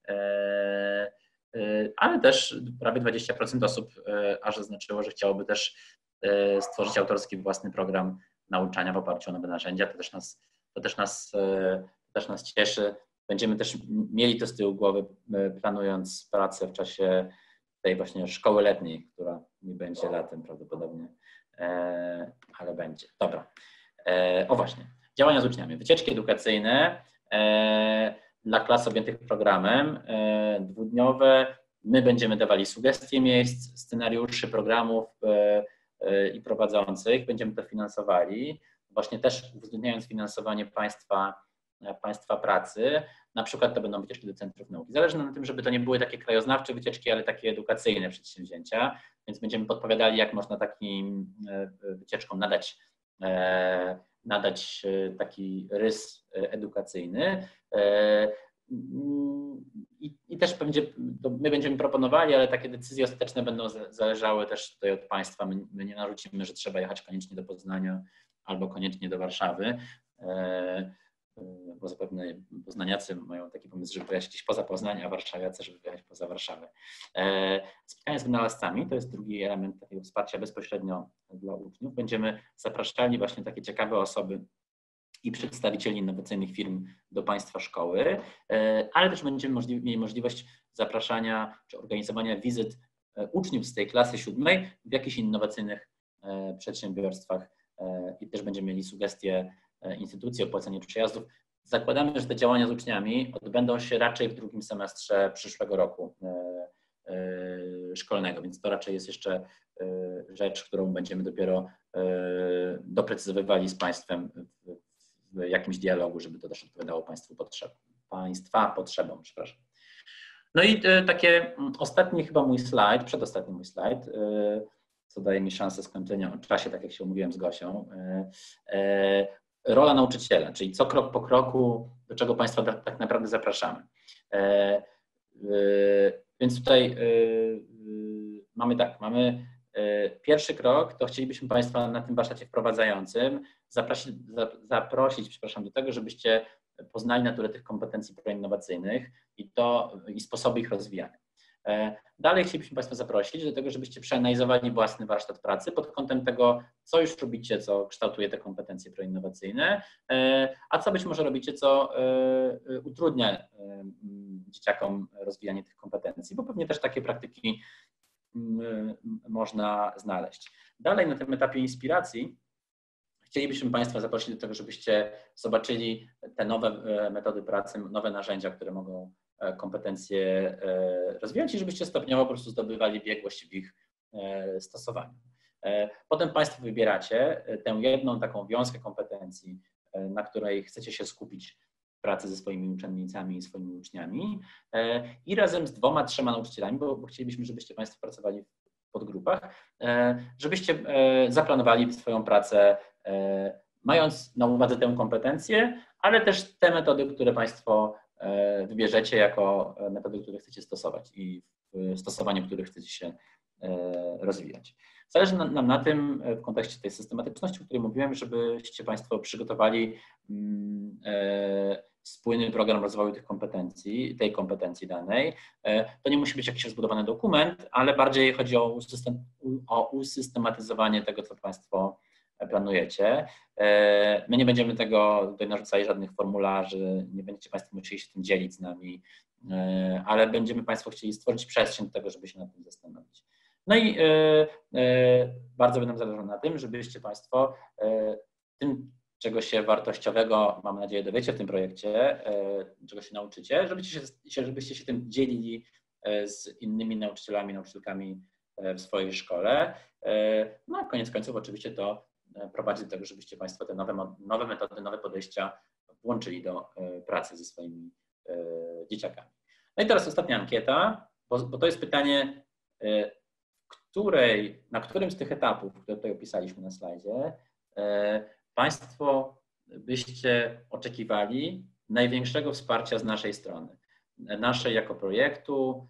ale też prawie dwadzieścia procent osób aż zaznaczyło, że chciałoby też stworzyć autorski własny program nauczania w oparciu o nowe narzędzia. To też nas, to też nas, to też nas cieszy. Będziemy też mieli to z tyłu głowy, planując pracę w czasie tej właśnie szkoły letniej, która nie będzie latem prawdopodobnie, ale będzie. Dobra. O właśnie, działania z uczniami. Wycieczki edukacyjne dla klas objętych programem, dwudniowe. My będziemy dawali sugestie miejsc, scenariuszy, programów i prowadzących. Będziemy to finansowali. Właśnie też uwzględniając finansowanie państwa, państwa pracy. Na przykład to będą wycieczki do centrów nauki. Zależy nam na tym, żeby to nie były takie krajoznawcze wycieczki, ale takie edukacyjne przedsięwzięcia. Więc będziemy podpowiadali, jak można takim wycieczkom nadać nadać taki rys edukacyjny i, i też będzie, my będziemy proponowali, ale takie decyzje ostateczne będą zależały też tutaj od państwa. My, my nie narzucimy, że trzeba jechać koniecznie do Poznania albo koniecznie do Warszawy, bo zapewne poznaniacy mają taki pomysł, żeby pojechać gdzieś poza Poznań, a warszawiacy, żeby pojechać poza Warszawę. Spotkania z wynalazcami to jest drugi element takiego wsparcia bezpośrednio dla uczniów. Będziemy zapraszali właśnie takie ciekawe osoby i przedstawicieli innowacyjnych firm do Państwa szkoły, ale też będziemy możli- mieli możliwość zapraszania czy organizowania wizyt uczniów z tej klasy siódmej w jakichś innowacyjnych przedsiębiorstwach i też będziemy mieli sugestie instytucji o opłaceniu przejazdów. Zakładamy, że te działania z uczniami odbędą się raczej w drugim semestrze przyszłego roku szkolnego, więc to raczej jest jeszcze rzecz, którą będziemy dopiero doprecyzowywali z Państwem w jakimś dialogu, żeby to też odpowiadało Państwu potrzeb, Państwa potrzebom. Przepraszam. No i takie ostatni chyba mój slajd, przedostatni mój slajd, co daje mi szansę skończenia o czasie, tak jak się umówiłem z Gosią. Rola nauczyciela, czyli co krok po kroku, do czego Państwa tak naprawdę zapraszamy. Więc tutaj mamy tak, mamy pierwszy krok, to chcielibyśmy Państwa na tym warsztacie wprowadzającym zaprosić, zaprosić przepraszam, do tego, żebyście poznali naturę tych kompetencji proinnowacyjnych i, to, i sposoby ich rozwijania. Dalej chcielibyśmy Państwa zaprosić do tego, żebyście przeanalizowali własny warsztat pracy pod kątem tego, co już robicie, co kształtuje te kompetencje proinnowacyjne, a co być może robicie, co utrudnia dzieciakom rozwijanie tych kompetencji, bo pewnie też takie praktyki można znaleźć. Dalej na tym etapie inspiracji chcielibyśmy Państwa zaprosić do tego, żebyście zobaczyli te nowe metody pracy, nowe narzędzia, które mogą kompetencje rozwijać i żebyście stopniowo po prostu zdobywali biegłość w ich stosowaniu. Potem Państwo wybieracie tę jedną taką wiązkę kompetencji, na której chcecie się skupić w pracy ze swoimi uczennicami i swoimi uczniami i razem z dwoma, trzema nauczycielami, bo, bo chcielibyśmy, żebyście Państwo pracowali w podgrupach, żebyście zaplanowali swoją pracę, mając na uwadze tę kompetencję, ale też te metody, które Państwo wybierzecie jako metody, które chcecie stosować i w stosowaniu których chcecie się rozwijać. Zależy nam na tym w kontekście tej systematyczności, o której mówiłem, żebyście Państwo przygotowali spójny program rozwoju tych kompetencji, tej kompetencji danej. To nie musi być jakiś rozbudowany dokument, ale bardziej chodzi o, usystem, o usystematyzowanie tego, co Państwo planujecie. My nie będziemy tego tutaj narzucali żadnych formularzy, nie będziecie Państwo musieli się tym dzielić z nami, ale będziemy Państwo chcieli stworzyć przestrzeń do tego, żeby się nad tym zastanowić. No i bardzo by nam zależało na tym, żebyście Państwo tym, czego się wartościowego, mam nadzieję, dowiecie w tym projekcie, czego się nauczycie, żebyście się, żebyście się tym dzielili z innymi nauczycielami, nauczycielkami w swojej szkole. No a koniec końców oczywiście to prowadzi do tego, żebyście Państwo te nowe, nowe metody, nowe podejścia włączyli do pracy ze swoimi dzieciakami. No i teraz ostatnia ankieta, bo, bo to jest pytanie, której, na którym z tych etapów, które tutaj opisaliśmy na slajdzie, Państwo byście oczekiwali największego wsparcia z naszej strony, naszej jako projektu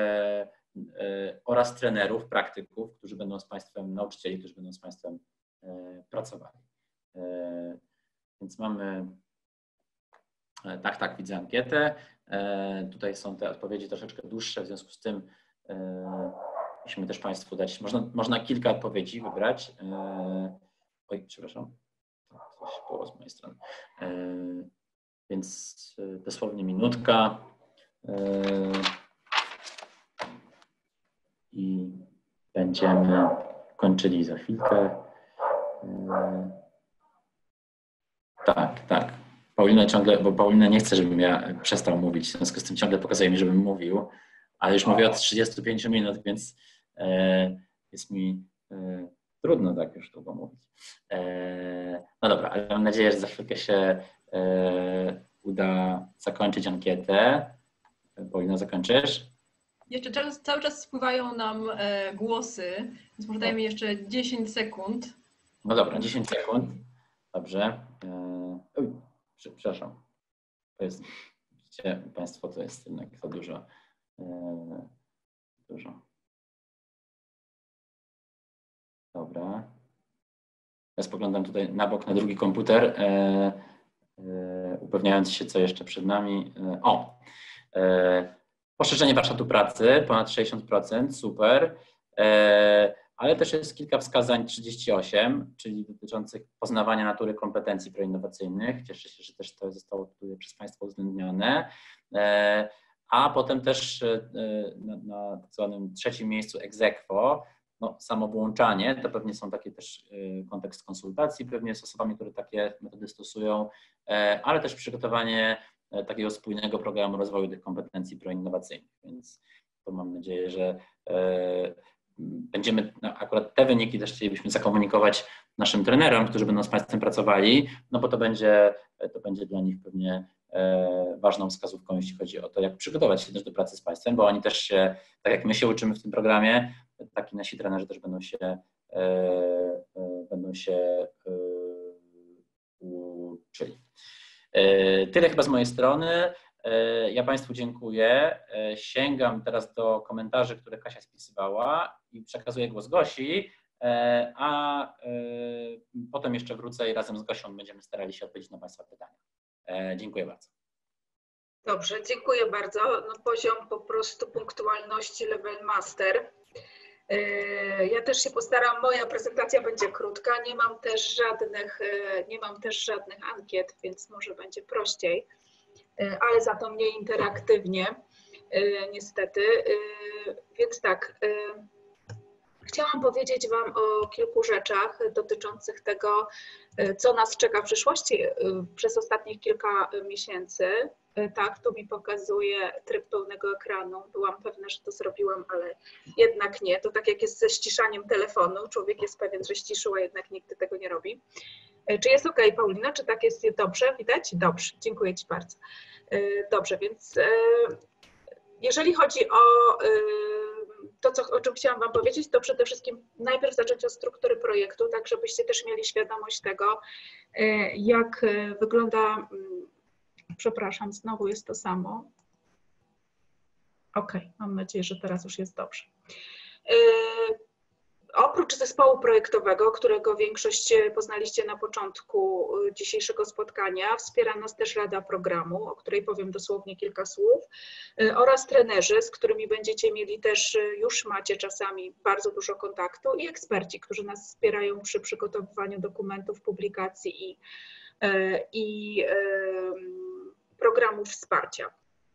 oraz trenerów, praktyków, którzy będą z Państwem, nauczycieli, którzy będą z Państwem pracowali. Więc mamy, tak, tak, widzę ankietę. Tutaj są te odpowiedzi troszeczkę dłuższe, w związku z tym musimy też Państwu dać, można, można kilka odpowiedzi wybrać. Oj, przepraszam, coś było z mojej strony. Więc dosłownie minutka i będziemy kończyli za chwilkę. Tak, tak. Paulina ciągle, bo Paulina nie chce, żebym ja przestał mówić, w związku z tym ciągle pokazuje mi, żebym mówił, ale już mówię od trzydziestu pięciu minut, więc jest mi trudno tak już długo mówić. No dobra, ale mam nadzieję, że za chwilkę się uda zakończyć ankietę. Paulina, zakończysz? Jeszcze czas, cały czas spływają nam głosy, więc może dajmy jeszcze dziesięć sekund. No dobra, dziesięć sekund. Dobrze. Oj, przepraszam. To jest, widzicie Państwo, to jest jednak za dużo. Dużo. Dobra. Ja spoglądam tutaj na bok, na drugi komputer, e, e, upewniając się, co jeszcze przed nami. E, o! E, poszerzenie warsztatu pracy, ponad sześćdziesiąt procent, super. E, ale też jest kilka wskazań trzydzieści osiem, czyli dotyczących poznawania natury kompetencji proinnowacyjnych. Cieszę się, że też to zostało tutaj przez Państwa uwzględnione. A potem też na, na tak zwanym trzecim miejscu ex aequo, no, samo włączanie, to pewnie są takie też kontekst konsultacji pewnie z osobami, które takie metody stosują, ale też przygotowanie takiego spójnego programu rozwoju tych kompetencji proinnowacyjnych. Więc to mam nadzieję, że będziemy, no, akurat te wyniki też chcielibyśmy zakomunikować naszym trenerom, którzy będą z Państwem pracowali, no bo to będzie, to będzie dla nich pewnie ważną wskazówką, jeśli chodzi o to, jak przygotować się też do pracy z Państwem, bo oni też się, tak jak my się uczymy w tym programie, tak i nasi trenerzy też będą się, będą się uczyli. Tyle chyba z mojej strony. Ja Państwu dziękuję. Sięgam teraz do komentarzy, które Kasia spisywała i przekazuję głos Gosi, a potem jeszcze wrócę i razem z Gosią będziemy starali się odpowiedzieć na Państwa pytania. Dziękuję bardzo. Dobrze, dziękuję bardzo. No, poziom po prostu punktualności level master. Ja też się postaram, moja prezentacja będzie krótka, nie mam też żadnych, nie mam też żadnych ankiet, więc może będzie prościej, ale za to mniej interaktywnie, niestety. Więc tak, chciałam powiedzieć Wam o kilku rzeczach dotyczących tego, co nas czeka w przyszłości przez ostatnich kilka miesięcy. Tak, tu mi pokazuje tryb pełnego ekranu. Byłam pewna, że to zrobiłam, ale jednak nie. To tak jak jest ze ściszaniem telefonu. Człowiek jest pewien, że ściszył, a jednak nigdy tego nie robi. Czy jest ok, Paulina? Czy tak jest dobrze? Widać? Dobrze, dziękuję Ci bardzo. Dobrze, więc jeżeli chodzi o to, co, o czym chciałam Wam powiedzieć, to przede wszystkim najpierw zacząć od struktury projektu, tak żebyście też mieli świadomość tego, jak wygląda. Przepraszam, znowu jest to samo. Ok, mam nadzieję, że teraz już jest dobrze. Oprócz zespołu projektowego, którego większość poznaliście na początku dzisiejszego spotkania, wspiera nas też Rada Programu, o której powiem dosłownie kilka słów, oraz trenerzy, z którymi będziecie mieli też, już macie czasami bardzo dużo kontaktu, i eksperci, którzy nas wspierają przy przygotowywaniu dokumentów, publikacji i, i programów wsparcia.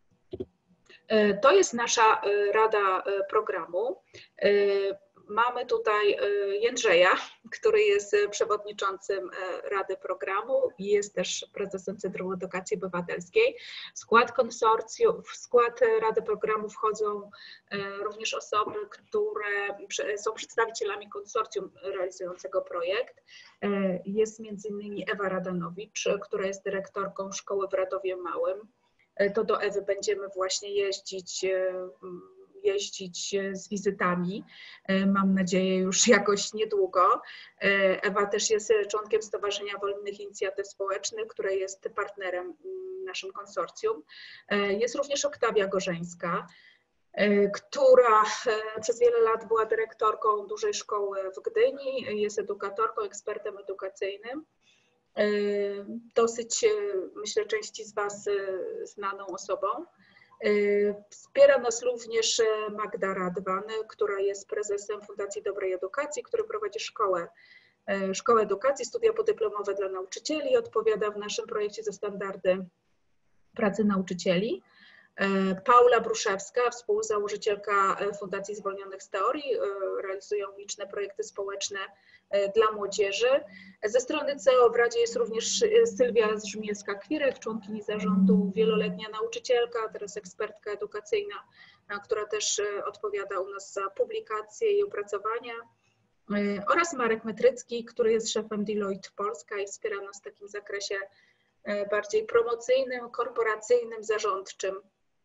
To jest nasza Rada Programu. Mamy tutaj Jędrzeja, który jest przewodniczącym Rady Programu i jest też prezesem Centrum Edukacji Obywatelskiej. W skład konsorcjum, w skład Rady Programu wchodzą również osoby, które są przedstawicielami konsorcjum realizującego projekt. Jest między innymi Ewa Radanowicz, która jest dyrektorką szkoły w Radowie Małym. To do Ewy będziemy właśnie jeździć jeździć z wizytami, mam nadzieję już jakoś niedługo. Ewa też jest członkiem Stowarzyszenia Wolnych Inicjatyw Społecznych, które jest partnerem w naszym konsorcjum. Jest również Oktawia Gorzeńska, która przez wiele lat była dyrektorką dużej szkoły w Gdyni, jest edukatorką, ekspertem edukacyjnym. Dosyć, myślę, części z Was znaną osobą. Wspiera nas również Magda Radwan, która jest prezesem Fundacji Dobrej Edukacji, która prowadzi szkołę, szkołę edukacji, studia podyplomowe dla nauczycieli, odpowiada w naszym projekcie za standardy pracy nauczycieli. Paula Bruszewska, współzałożycielka Fundacji Zwolnionych z Teorii, realizują liczne projekty społeczne dla młodzieży. Ze strony C E O w Radzie jest również Sylwia Żmielska-Kwirek, członkini zarządu, wieloletnia nauczycielka, teraz ekspertka edukacyjna, która też odpowiada u nas za publikacje i opracowania. Oraz Marek Metrycki, który jest szefem Deloitte Polska i wspiera nas w takim zakresie bardziej promocyjnym, korporacyjnym, zarządczym.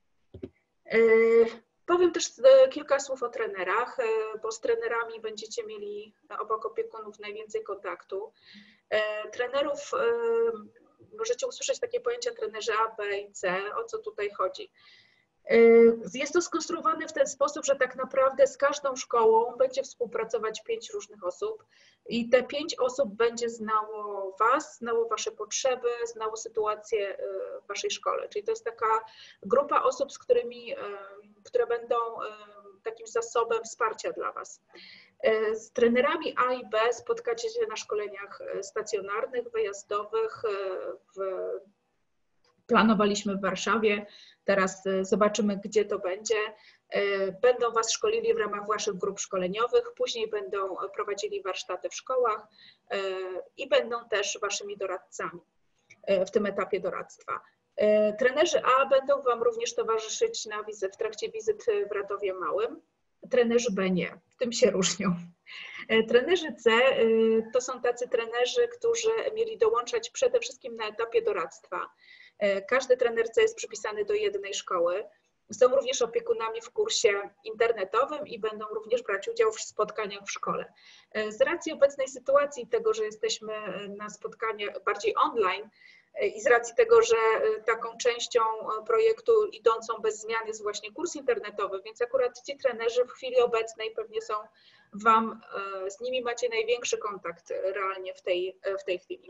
Powiem też kilka słów o trenerach, bo z trenerami będziecie mieli obok opiekunów najwięcej kontaktu. Trenerów, możecie usłyszeć takie pojęcia trenerzy A, B i C, o co tutaj chodzi. Jest to skonstruowane w ten sposób, że tak naprawdę z każdą szkołą będzie współpracować pięć różnych osób i te pięć osób będzie znało Was, znało Wasze potrzeby, znało sytuację w Waszej szkole. Czyli to jest taka grupa osób, z którymi, które będą takim zasobem wsparcia dla Was. Z trenerami A i B spotkacie się na szkoleniach stacjonarnych, wyjazdowych. W, planowaliśmy w Warszawie, teraz zobaczymy, gdzie to będzie. Będą Was szkolili w ramach Waszych grup szkoleniowych, później będą prowadzili warsztaty w szkołach i będą też Waszymi doradcami w tym etapie doradztwa. Trenerzy A będą Wam również towarzyszyć na wizy, w trakcie wizyt w Radowie Małym. Trenerzy B nie, w tym się różnią. Trenerzy C to są tacy trenerzy, którzy mieli dołączać przede wszystkim na etapie doradztwa. Każdy trener C jest przypisany do jednej szkoły. Są również opiekunami w kursie internetowym i będą również brać udział w spotkaniach w szkole. Z racji obecnej sytuacji, tego, że jesteśmy na spotkaniach bardziej online i z racji tego, że taką częścią projektu idącą bez zmian jest właśnie kurs internetowy, więc akurat ci trenerzy w chwili obecnej pewnie są Wam, z nimi macie największy kontakt realnie w tej, w tej chwili.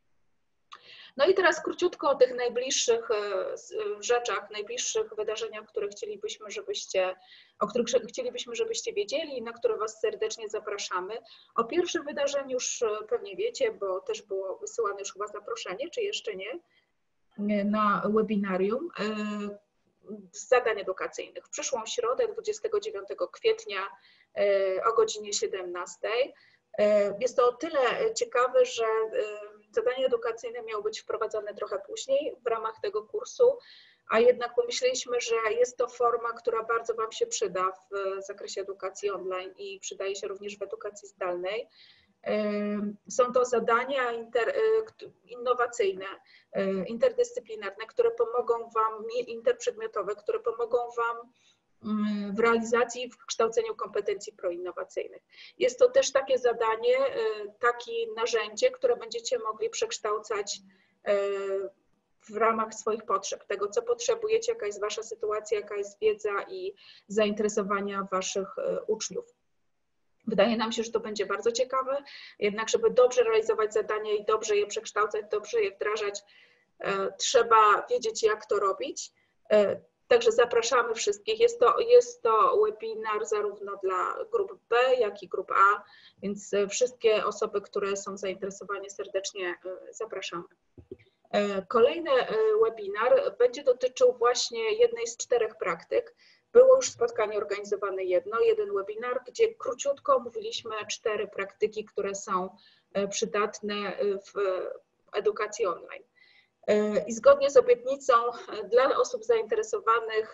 No i teraz króciutko o tych najbliższych rzeczach, najbliższych wydarzeniach, które chcielibyśmy, żebyście, o których chcielibyśmy, żebyście wiedzieli i na które Was serdecznie zapraszamy. O pierwszym wydarzeniu już pewnie wiecie, bo też było wysyłane już chyba zaproszenie, czy jeszcze nie, na webinarium z zadań edukacyjnych. W przyszłą środę, dwudziestego dziewiątego kwietnia o godzinie siedemnastej. Jest to o tyle ciekawe, że zadania edukacyjne miały być wprowadzone trochę później w ramach tego kursu, a jednak pomyśleliśmy, że jest to forma, która bardzo Wam się przyda w zakresie edukacji online i przydaje się również w edukacji zdalnej. Są to zadania inter, innowacyjne, interdyscyplinarne, które pomogą Wam, interprzedmiotowe, które pomogą Wam w realizacji, w kształceniu kompetencji proinnowacyjnych. Jest to też takie zadanie, takie narzędzie, które będziecie mogli przekształcać w ramach swoich potrzeb, tego co potrzebujecie, jaka jest Wasza sytuacja, jaka jest wiedza i zainteresowania Waszych uczniów. Wydaje nam się, że to będzie bardzo ciekawe, jednak żeby dobrze realizować zadania i dobrze je przekształcać, dobrze je wdrażać, trzeba wiedzieć, jak to robić. Także zapraszamy wszystkich. Jest to, jest to webinar zarówno dla grup B, jak i grup A, więc wszystkie osoby, które są zainteresowane, serdecznie zapraszamy. Kolejny webinar będzie dotyczył właśnie jednej z czterech praktyk. Było już spotkanie organizowane jedno, jeden webinar, gdzie króciutko omówiliśmy cztery praktyki, które są przydatne w edukacji online. I zgodnie z obietnicą dla osób zainteresowanych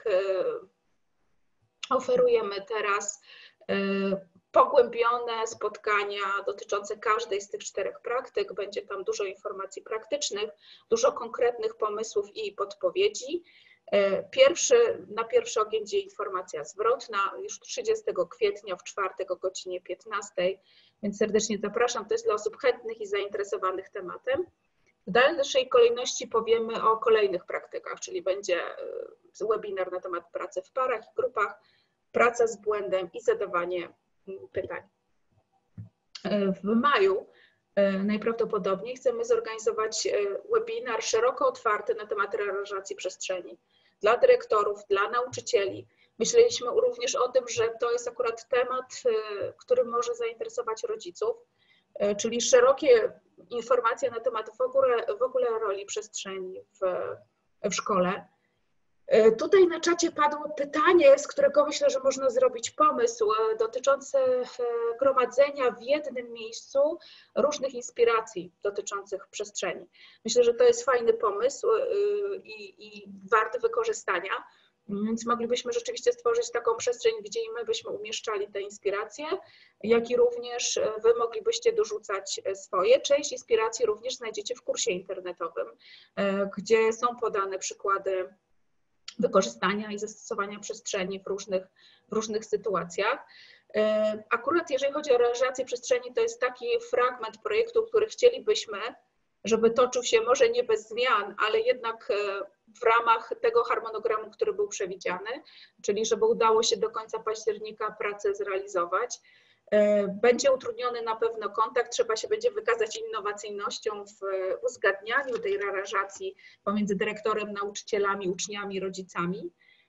oferujemy teraz pogłębione spotkania dotyczące każdej z tych czterech praktyk. Będzie tam dużo informacji praktycznych, dużo konkretnych pomysłów i podpowiedzi. Pierwszy, na pierwszy ogień idzie informacja zwrotna już trzydziestego kwietnia w czwartek o godzinie piętnastej, więc serdecznie zapraszam. To jest dla osób chętnych i zainteresowanych tematem. W dalszej kolejności powiemy o kolejnych praktykach, czyli będzie webinar na temat pracy w parach i grupach, praca z błędem i zadawanie pytań. W maju najprawdopodobniej chcemy zorganizować webinar szeroko otwarty na temat realizacji przestrzeni dla dyrektorów, dla nauczycieli. Myśleliśmy również o tym, że to jest akurat temat, który może zainteresować rodziców, czyli szerokie informacje na temat w ogóle, w ogóle roli przestrzeni w, w szkole. Tutaj na czacie padło pytanie, z którego myślę, że można zrobić pomysł dotyczący gromadzenia w jednym miejscu różnych inspiracji dotyczących przestrzeni. Myślę, że to jest fajny pomysł i, i warty wykorzystania, więc moglibyśmy rzeczywiście stworzyć taką przestrzeń, gdzie i my byśmy umieszczali te inspiracje, jak i również Wy moglibyście dorzucać swoje. Część inspiracji również znajdziecie w kursie internetowym, gdzie są podane przykłady wykorzystania i zastosowania przestrzeni w różnych, w różnych sytuacjach. Akurat jeżeli chodzi o realizację przestrzeni, to jest taki fragment projektu, który chcielibyśmy, żeby toczył się może nie bez zmian, ale jednak w ramach tego harmonogramu, który był przewidziany, czyli żeby udało się do końca października pracę zrealizować. Będzie utrudniony na pewno kontakt, trzeba się będzie wykazać innowacyjnością w uzgadnianiu tej realizacji pomiędzy dyrektorem, nauczycielami, uczniami, rodzicami.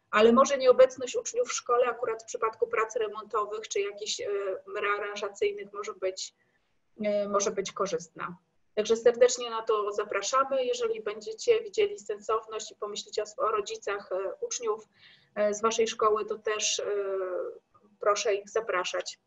ale może nieobecność uczniów w szkole akurat w przypadku prac remontowych czy jakichś rearanżacyjnych może być, może być korzystna. Także serdecznie na to zapraszamy. Jeżeli będziecie widzieli sensowność i pomyślicie o rodzicach uczniów z Waszej szkoły, to też proszę ich zapraszać.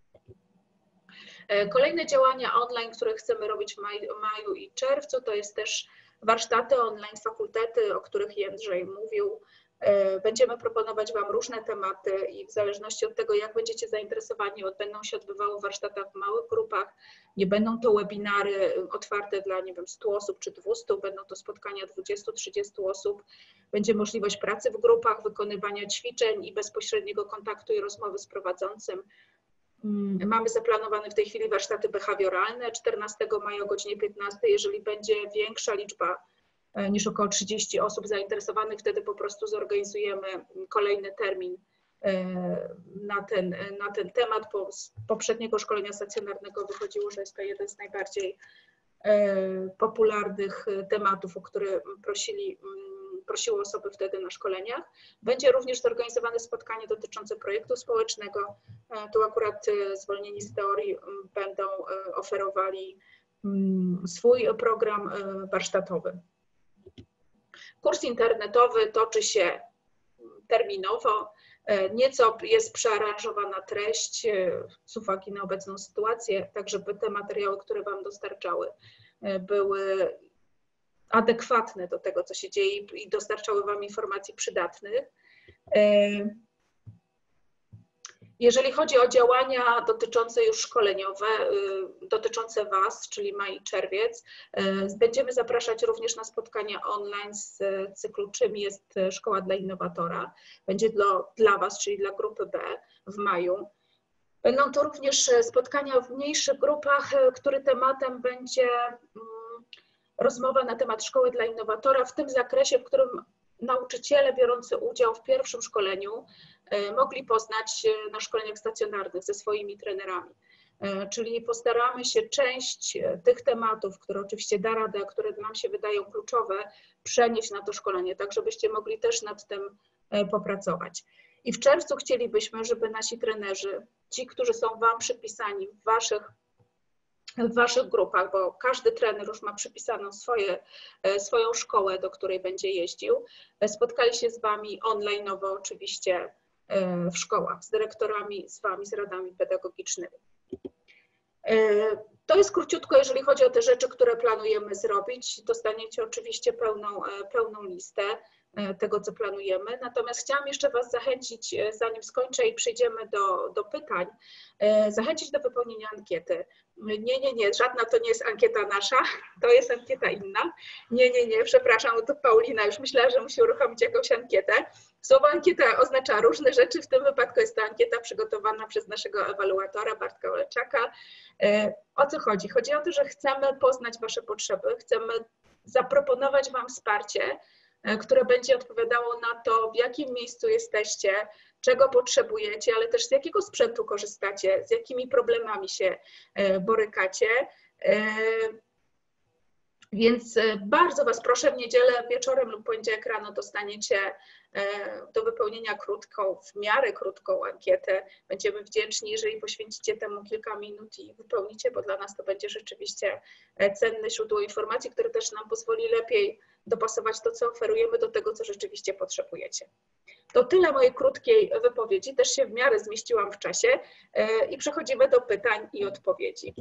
Kolejne działania online, które chcemy robić w maju, maju i czerwcu, to jest też warsztaty online, fakultety, o których Jędrzej mówił. Będziemy proponować Wam różne tematy i w zależności od tego, jak będziecie zainteresowani, będą się odbywały w warsztatach w małych grupach. Nie będą to webinary otwarte dla, nie wiem, stu osób czy dwustu, będą to spotkania dwudziestu trzydziestu osób. Będzie możliwość pracy w grupach, wykonywania ćwiczeń i bezpośredniego kontaktu i rozmowy z prowadzącym. Mamy zaplanowane w tej chwili warsztaty behawioralne czternastego maja o godzinie piętnastej. Jeżeli będzie większa liczba niż około trzydzieści osób zainteresowanych, wtedy po prostu zorganizujemy kolejny termin na ten, na ten temat. Po, z poprzedniego szkolenia stacjonarnego wychodziło, że jest to jeden z najbardziej popularnych tematów, o które prosili, prosiły osoby wtedy na szkoleniach. Będzie również zorganizowane spotkanie dotyczące projektu społecznego. Tu akurat zwolnieni z teorii będą oferowali swój program warsztatowy. Kurs internetowy toczy się terminowo. Nieco jest przearanżowana treść z uwagi na obecną sytuację, tak żeby te materiały, które Wam dostarczały, były adekwatne do tego, co się dzieje i dostarczały Wam informacji przydatnych. Jeżeli chodzi o działania dotyczące już szkoleniowe, dotyczące Was, czyli maj i czerwiec, będziemy zapraszać również na spotkania online z cyklu Czym jest Szkoła dla Innowatora. Będzie dla, dla Was, czyli dla grupy B w maju. Będą to również spotkania w mniejszych grupach, który tematem będzie rozmowa na temat Szkoły dla Innowatora w tym zakresie, w którym nauczyciele biorący udział w pierwszym szkoleniu mogli poznać na szkoleniach stacjonarnych ze swoimi trenerami. Czyli postaramy się część tych tematów, które oczywiście da radę, które nam się wydają kluczowe, przenieść na to szkolenie, tak żebyście mogli też nad tym popracować. I w czerwcu chcielibyśmy, żeby nasi trenerzy, ci, którzy są Wam przypisani w Waszych w Waszych grupach, bo każdy trener już ma przypisaną swoje, swoją szkołę, do której będzie jeździł. Spotkali się z Wami online'owo oczywiście w szkołach, z dyrektorami, z Wami, z radami pedagogicznymi. To jest króciutko, jeżeli chodzi o te rzeczy, które planujemy zrobić. Dostaniecie oczywiście pełną, pełną listę tego, co planujemy. Natomiast chciałam jeszcze Was zachęcić, zanim skończę i przejdziemy do, do pytań, zachęcić do wypełnienia ankiety. Nie, nie, nie, żadna to nie jest ankieta nasza, to jest ankieta inna. Nie, nie, nie, przepraszam, to Paulina już myślała, że musi uruchomić jakąś ankietę. Słowo ankieta oznacza różne rzeczy, w tym wypadku jest to ankieta przygotowana przez naszego ewaluatora Bartka Oleczaka. O co chodzi? Chodzi o to, że chcemy poznać Wasze potrzeby, chcemy zaproponować Wam wsparcie, które będzie odpowiadało na to, w jakim miejscu jesteście, czego potrzebujecie, ale też z jakiego sprzętu korzystacie, z jakimi problemami się borykacie. Więc bardzo Was proszę, w niedzielę wieczorem lub poniedziałek rano dostaniecie do wypełnienia krótką, w miarę krótką ankietę. Będziemy wdzięczni, jeżeli poświęcicie temu kilka minut i wypełnicie, bo dla nas to będzie rzeczywiście cenne źródło informacji, które też nam pozwoli lepiej dopasować to, co oferujemy, do tego, co rzeczywiście potrzebujecie. To tyle mojej krótkiej wypowiedzi, też się w miarę zmieściłam w czasie i przechodzimy do pytań i odpowiedzi.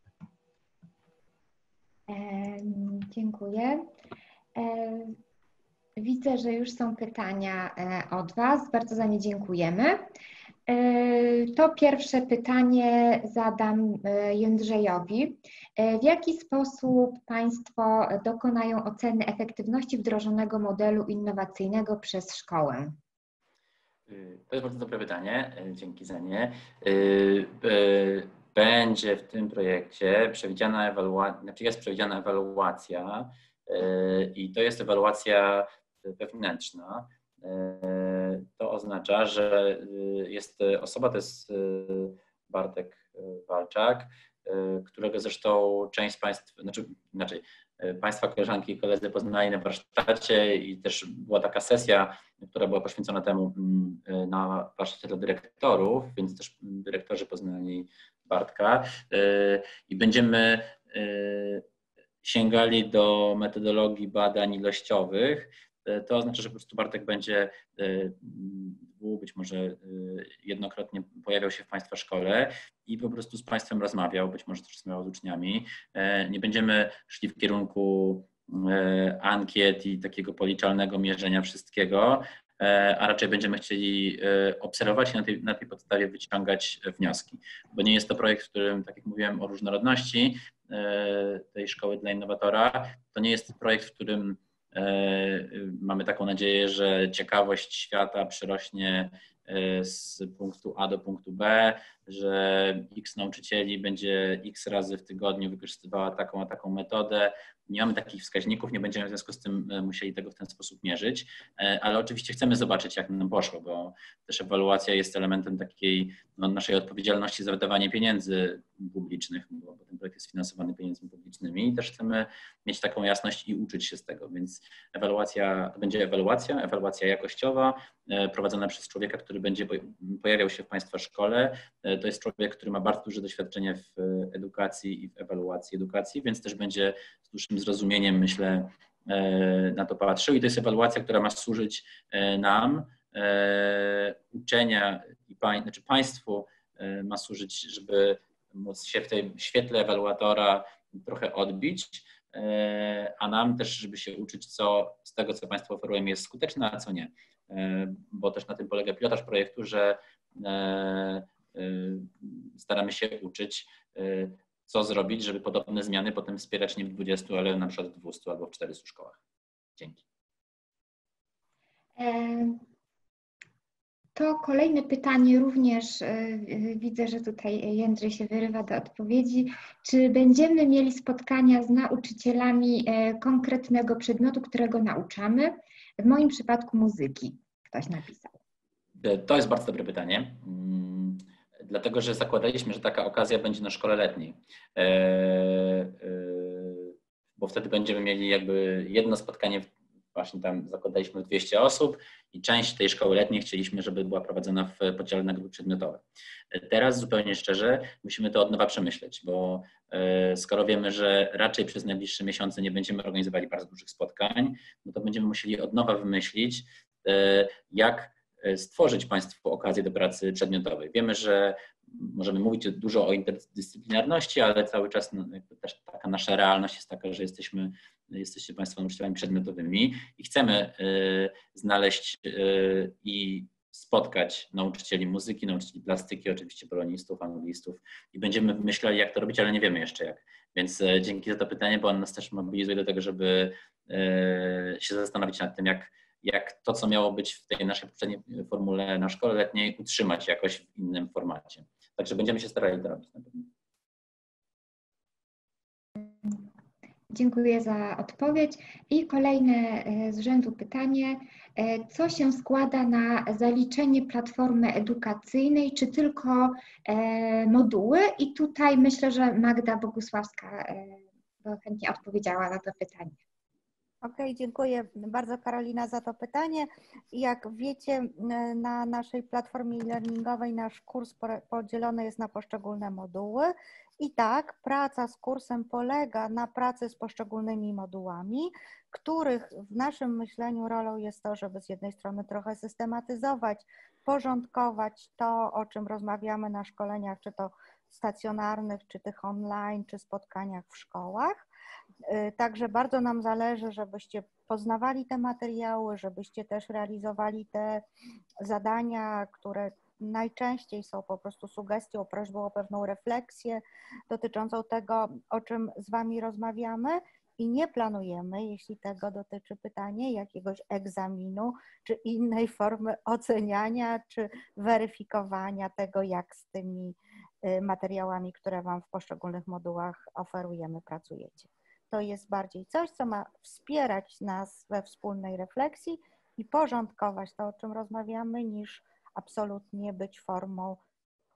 Dziękuję. Widzę, że już są pytania od Was. Bardzo za nie dziękujemy. To pierwsze pytanie zadam Jędrzejowi. W jaki sposób Państwo dokonają oceny efektywności wdrożonego modelu innowacyjnego przez szkołę? To jest bardzo dobre pytanie. Dzięki za nie. Będzie w tym projekcie przewidziana ewaluacja, znaczy jest przewidziana ewaluacja i to jest ewaluacja wewnętrzna. To oznacza, że jest osoba, to jest Bartek Walczak, którego zresztą część z Państwa, znaczy inaczej, Państwa koleżanki i koledzy poznali na warsztacie i też była taka sesja, która była poświęcona temu na warsztacie dla dyrektorów, więc też dyrektorzy poznali Bartka i będziemy sięgali do metodologii badań ilościowych. To oznacza, że po prostu Bartek będzie być może jednokrotnie pojawiał się w Państwa szkole i po prostu z Państwem rozmawiał, być może też rozmawiał z uczniami. Nie będziemy szli w kierunku ankiet i takiego policzalnego mierzenia wszystkiego, a raczej będziemy chcieli obserwować i na tej, na tej podstawie wyciągać wnioski. Bo nie jest to projekt, w którym, tak jak mówiłem o różnorodności tej szkoły dla innowatora, to nie jest projekt, w którym mamy taką nadzieję, że ciekawość świata przyrośnie z punktu A do punktu B, że X nauczycieli będzie X razy w tygodniu wykorzystywała taką a taką metodę. Nie mamy takich wskaźników, nie będziemy w związku z tym musieli tego w ten sposób mierzyć, ale oczywiście chcemy zobaczyć, jak nam poszło, bo też ewaluacja jest elementem takiej no, naszej odpowiedzialności za wydawanie pieniędzy publicznych, bo ten projekt jest finansowany pieniędzmi publicznymi i też chcemy mieć taką jasność i uczyć się z tego, więc ewaluacja, to będzie ewaluacja, ewaluacja jakościowa, prowadzona przez człowieka, który będzie pojawiał się w Państwa szkole. To jest człowiek, który ma bardzo duże doświadczenie w edukacji i w ewaluacji edukacji, więc też będzie z dłuższym zrozumieniem, myślę, na to patrzył. I to jest ewaluacja, która ma służyć nam, uczenia i pań, znaczy Państwu ma służyć, żeby móc się w tej świetle ewaluatora trochę odbić, a nam też, żeby się uczyć, co z tego, co Państwu oferujemy, jest skuteczne, a co nie. Bo też na tym polega pilotaż projektu, że staramy się uczyć, co zrobić, żeby podobne zmiany potem wspierać nie w dwudziestu, ale na przykład w dwustu albo w czterystu szkołach. Dzięki. To kolejne pytanie również widzę, że tutaj Jędrzej się wyrywa do odpowiedzi. Czy będziemy mieli spotkania z nauczycielami konkretnego przedmiotu, którego nauczamy? W moim przypadku muzyki, ktoś napisał. To jest bardzo dobre pytanie, dlatego że zakładaliśmy, że taka okazja będzie na szkole letniej, bo wtedy będziemy mieli jakby jedno spotkanie, właśnie tam zakładaliśmy dwieście osób i część tej szkoły letniej chcieliśmy, żeby była prowadzona w podziale na grupy przedmiotowe. Teraz zupełnie szczerze musimy to od nowa przemyśleć, bo skoro wiemy, że raczej przez najbliższe miesiące nie będziemy organizowali bardzo dużych spotkań, no to będziemy musieli od nowa wymyślić, jak stworzyć Państwu okazję do pracy przedmiotowej. Wiemy, że możemy mówić dużo o interdyscyplinarności, ale cały czas no, też taka nasza realność jest taka, że jesteśmy, jesteście Państwo nauczycielami przedmiotowymi i chcemy y, znaleźć y, i spotkać nauczycieli muzyki, nauczycieli plastyki, oczywiście polonistów, anglistów i będziemy myśleli, jak to robić, ale nie wiemy jeszcze jak. Więc y, dzięki za to pytanie, bo on nas też mobilizuje do tego, żeby y, się zastanowić nad tym, jak jak to, co miało być w tej naszej poprzedniej formule na szkole letniej, utrzymać jakoś w innym formacie. Także będziemy się starali to robić na pewno. Dziękuję za odpowiedź. I kolejne z rzędu pytanie. Co się składa na zaliczenie platformy edukacyjnej, czy tylko moduły? I tutaj myślę, że Magda Bogusławska chętnie odpowiedziała na to pytanie. Okej, okay, dziękuję bardzo Karolina za to pytanie. Jak wiecie, na naszej platformie e-learningowej nasz kurs podzielony jest na poszczególne moduły i tak, praca z kursem polega na pracy z poszczególnymi modułami, których w naszym myśleniu rolą jest to, żeby z jednej strony trochę systematyzować, porządkować to, o czym rozmawiamy na szkoleniach, czy to stacjonarnych, czy tych online, czy spotkaniach w szkołach. Także bardzo nam zależy, żebyście poznawali te materiały, żebyście też realizowali te zadania, które najczęściej są po prostu sugestią, prośbą o pewną refleksję dotyczącą tego, o czym z Wami rozmawiamy i nie planujemy, jeśli tego dotyczy pytanie, jakiegoś egzaminu, czy innej formy oceniania, czy weryfikowania tego, jak z tymi materiałami, które Wam w poszczególnych modułach oferujemy, pracujecie. To jest bardziej coś, co ma wspierać nas we wspólnej refleksji i porządkować to, o czym rozmawiamy, niż absolutnie być formą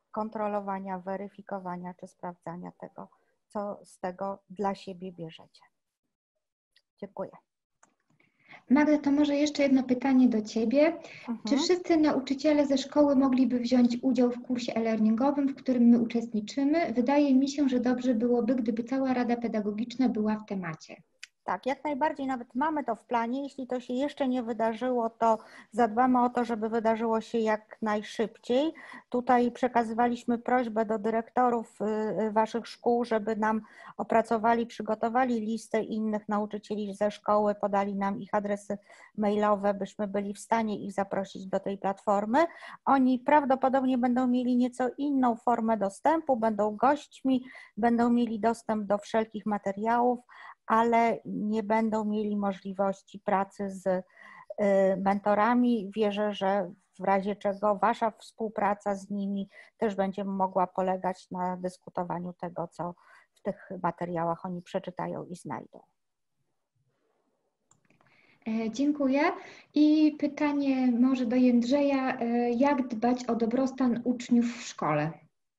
kontrolowania, weryfikowania czy sprawdzania tego, co z tego dla siebie bierzecie. Dziękuję. Magda, to może jeszcze jedno pytanie do Ciebie. Mhm. Czy wszyscy nauczyciele ze szkoły mogliby wziąć udział w kursie e-learningowym, w którym my uczestniczymy? Wydaje mi się, że dobrze byłoby, gdyby cała Rada Pedagogiczna była w temacie. Tak, jak najbardziej, nawet mamy to w planie. Jeśli to się jeszcze nie wydarzyło, to zadbamy o to, żeby wydarzyło się jak najszybciej. Tutaj przekazywaliśmy prośbę do dyrektorów waszych szkół, żeby nam opracowali, przygotowali listę innych nauczycieli ze szkoły, podali nam ich adresy mailowe, byśmy byli w stanie ich zaprosić do tej platformy. Oni prawdopodobnie będą mieli nieco inną formę dostępu, będą gośćmi, będą mieli dostęp do wszelkich materiałów, ale nie będą mieli możliwości pracy z mentorami. Wierzę, że w razie czego wasza współpraca z nimi też będzie mogła polegać na dyskutowaniu tego, co w tych materiałach oni przeczytają i znajdą. Dziękuję. I pytanie może do Jędrzeja. Jak dbać o dobrostan uczniów w szkole?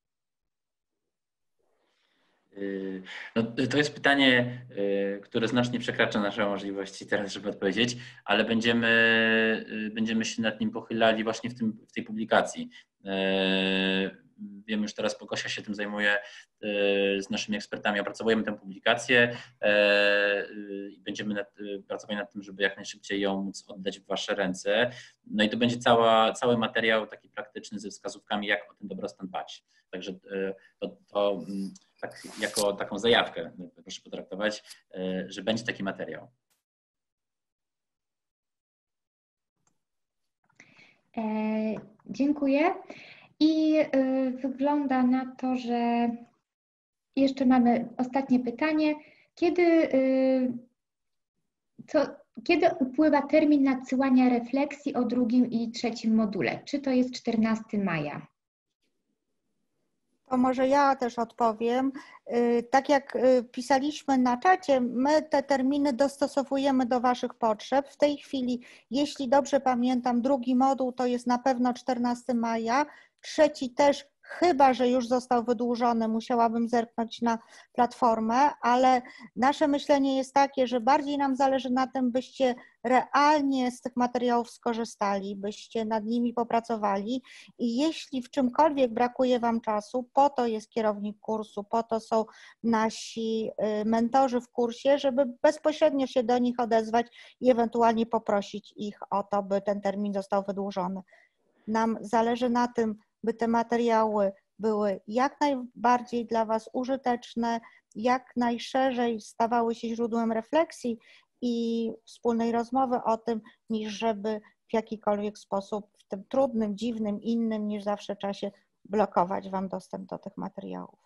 No, to jest pytanie, które znacznie przekracza nasze możliwości teraz, żeby odpowiedzieć, ale będziemy, będziemy się nad nim pochylali właśnie w, tym, w tej publikacji. Wiem już teraz, bo Gosia się tym zajmuje, z naszymi ekspertami opracowujemy tę publikację i będziemy nad, pracowali nad tym, żeby jak najszybciej ją móc oddać w wasze ręce. No i to będzie cała, cały materiał taki praktyczny ze wskazówkami, jak o ten dobrostan dbać. Także to, to tak jako taką zajawkę proszę potraktować, że będzie taki materiał. E, dziękuję. I y, wygląda na to, że jeszcze mamy ostatnie pytanie. Kiedy, y, co, kiedy upływa termin nadsyłania refleksji o drugim i trzecim module? Czy to jest czternastego maja? To może ja też odpowiem. Tak jak pisaliśmy na czacie, my te terminy dostosowujemy do waszych potrzeb. W tej chwili, jeśli dobrze pamiętam, drugi moduł to jest na pewno czternastego maja, trzeci też, chyba że już został wydłużony, musiałabym zerknąć na platformę, ale nasze myślenie jest takie, że bardziej nam zależy na tym, byście realnie z tych materiałów skorzystali, byście nad nimi popracowali i jeśli w czymkolwiek brakuje wam czasu, po to jest kierownik kursu, po to są nasi mentorzy w kursie, żeby bezpośrednio się do nich odezwać i ewentualnie poprosić ich o to, by ten termin został wydłużony. Nam zależy na tym, by te materiały były jak najbardziej dla was użyteczne, jak najszerzej stawały się źródłem refleksji i wspólnej rozmowy o tym, niż żeby w jakikolwiek sposób w tym trudnym, dziwnym, innym niż zawsze czasie blokować wam dostęp do tych materiałów.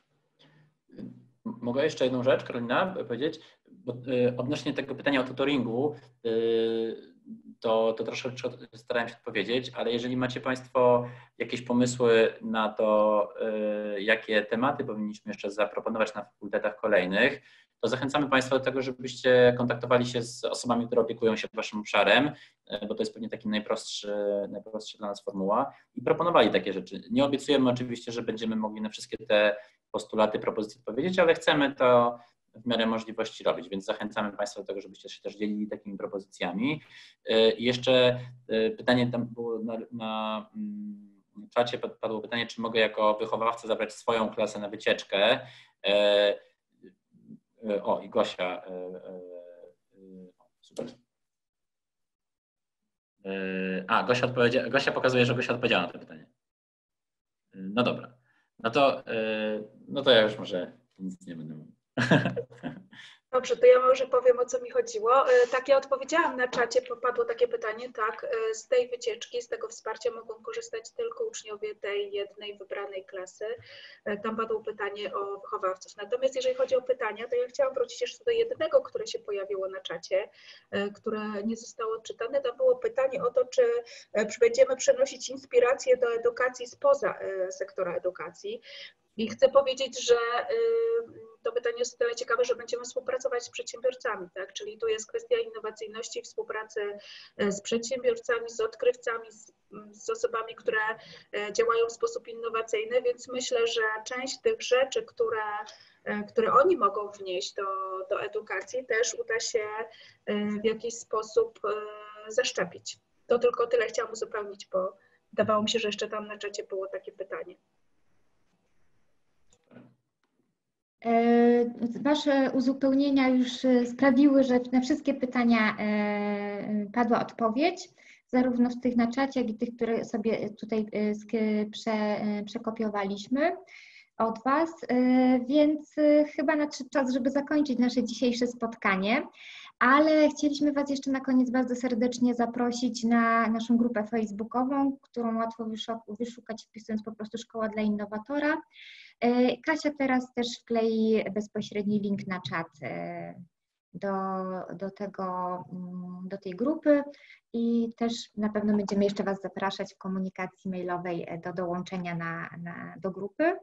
Mogę jeszcze jedną rzecz, Karolina, powiedzieć? Bo, y, odnośnie tego pytania o tutoringu, y, to, to troszeczkę starałem się odpowiedzieć, ale jeżeli macie Państwo jakieś pomysły na to, y, jakie tematy powinniśmy jeszcze zaproponować na fakultetach kolejnych, to zachęcamy Państwa do tego, żebyście kontaktowali się z osobami, które opiekują się Waszym obszarem, y, bo to jest pewnie taki najprostszy, najprostszy dla nas formuła i proponowali takie rzeczy. Nie obiecujemy oczywiście, że będziemy mogli na wszystkie te postulaty, propozycje odpowiedzieć, ale chcemy to w miarę możliwości robić, więc zachęcamy Państwa do tego, żebyście się też dzielili takimi propozycjami. I jeszcze pytanie tam było na, na czacie, padło pytanie, czy mogę jako wychowawca zabrać swoją klasę na wycieczkę. O, i Gosia, super. A, Gosia, odpowiedzia, Gosia pokazuje, że Gosia odpowiedziała na to pytanie. No dobra. No to, no to ja już może nic nie będę mówił. Dobrze, to ja może powiem, o co mi chodziło. Tak, ja odpowiedziałam na czacie, popadło takie pytanie, tak, z tej wycieczki, z tego wsparcia mogą korzystać tylko uczniowie tej jednej wybranej klasy. Tam padło pytanie o wychowawców. Natomiast jeżeli chodzi o pytania, to ja chciałam wrócić jeszcze do jednego, które się pojawiło na czacie, które nie zostało odczytane. To było pytanie o to, czy będziemy przenosić inspiracje do edukacji spoza sektora edukacji. I chcę powiedzieć, że to pytanie jest o tyle ciekawe, że będziemy współpracować z przedsiębiorcami, tak? Czyli tu jest kwestia innowacyjności, współpracy z przedsiębiorcami, z odkrywcami, z, z osobami, które działają w sposób innowacyjny, więc myślę, że część tych rzeczy, które, które oni mogą wnieść do, do edukacji, też uda się w jakiś sposób zaszczepić. To tylko tyle chciałam uzupełnić, bo wydawało mi się, że jeszcze tam na czacie było takie pytanie. Wasze uzupełnienia już sprawiły, że na wszystkie pytania padła odpowiedź, zarówno z tych na czacie, jak i tych, które sobie tutaj prze, przekopiowaliśmy od Was, więc chyba nadszedł czas, żeby zakończyć nasze dzisiejsze spotkanie, ale chcieliśmy Was jeszcze na koniec bardzo serdecznie zaprosić na naszą grupę facebookową, którą łatwo wyszukać wpisując po prostu Szkoła dla Innowatora. Kasia teraz też wklei bezpośredni link na czat do, do, tego, do tej grupy i też na pewno będziemy jeszcze Was zapraszać w komunikacji mailowej do dołączenia na, na, do grupy.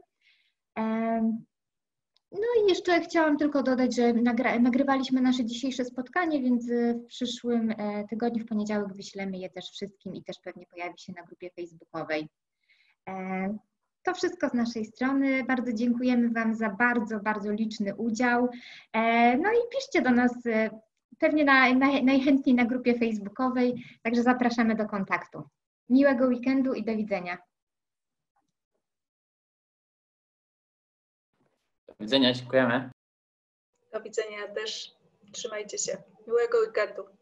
No i jeszcze chciałam tylko dodać, że nagra, nagrywaliśmy nasze dzisiejsze spotkanie, więc w przyszłym tygodniu, w poniedziałek wyślemy je też wszystkim i też pewnie pojawi się na grupie facebookowej. To wszystko z naszej strony. Bardzo dziękujemy Wam za bardzo, bardzo liczny udział. No i piszcie do nas pewnie na, na, najchętniej na grupie facebookowej, także zapraszamy do kontaktu. Miłego weekendu i do widzenia. Do widzenia, dziękujemy. Do widzenia też. Trzymajcie się. Miłego weekendu.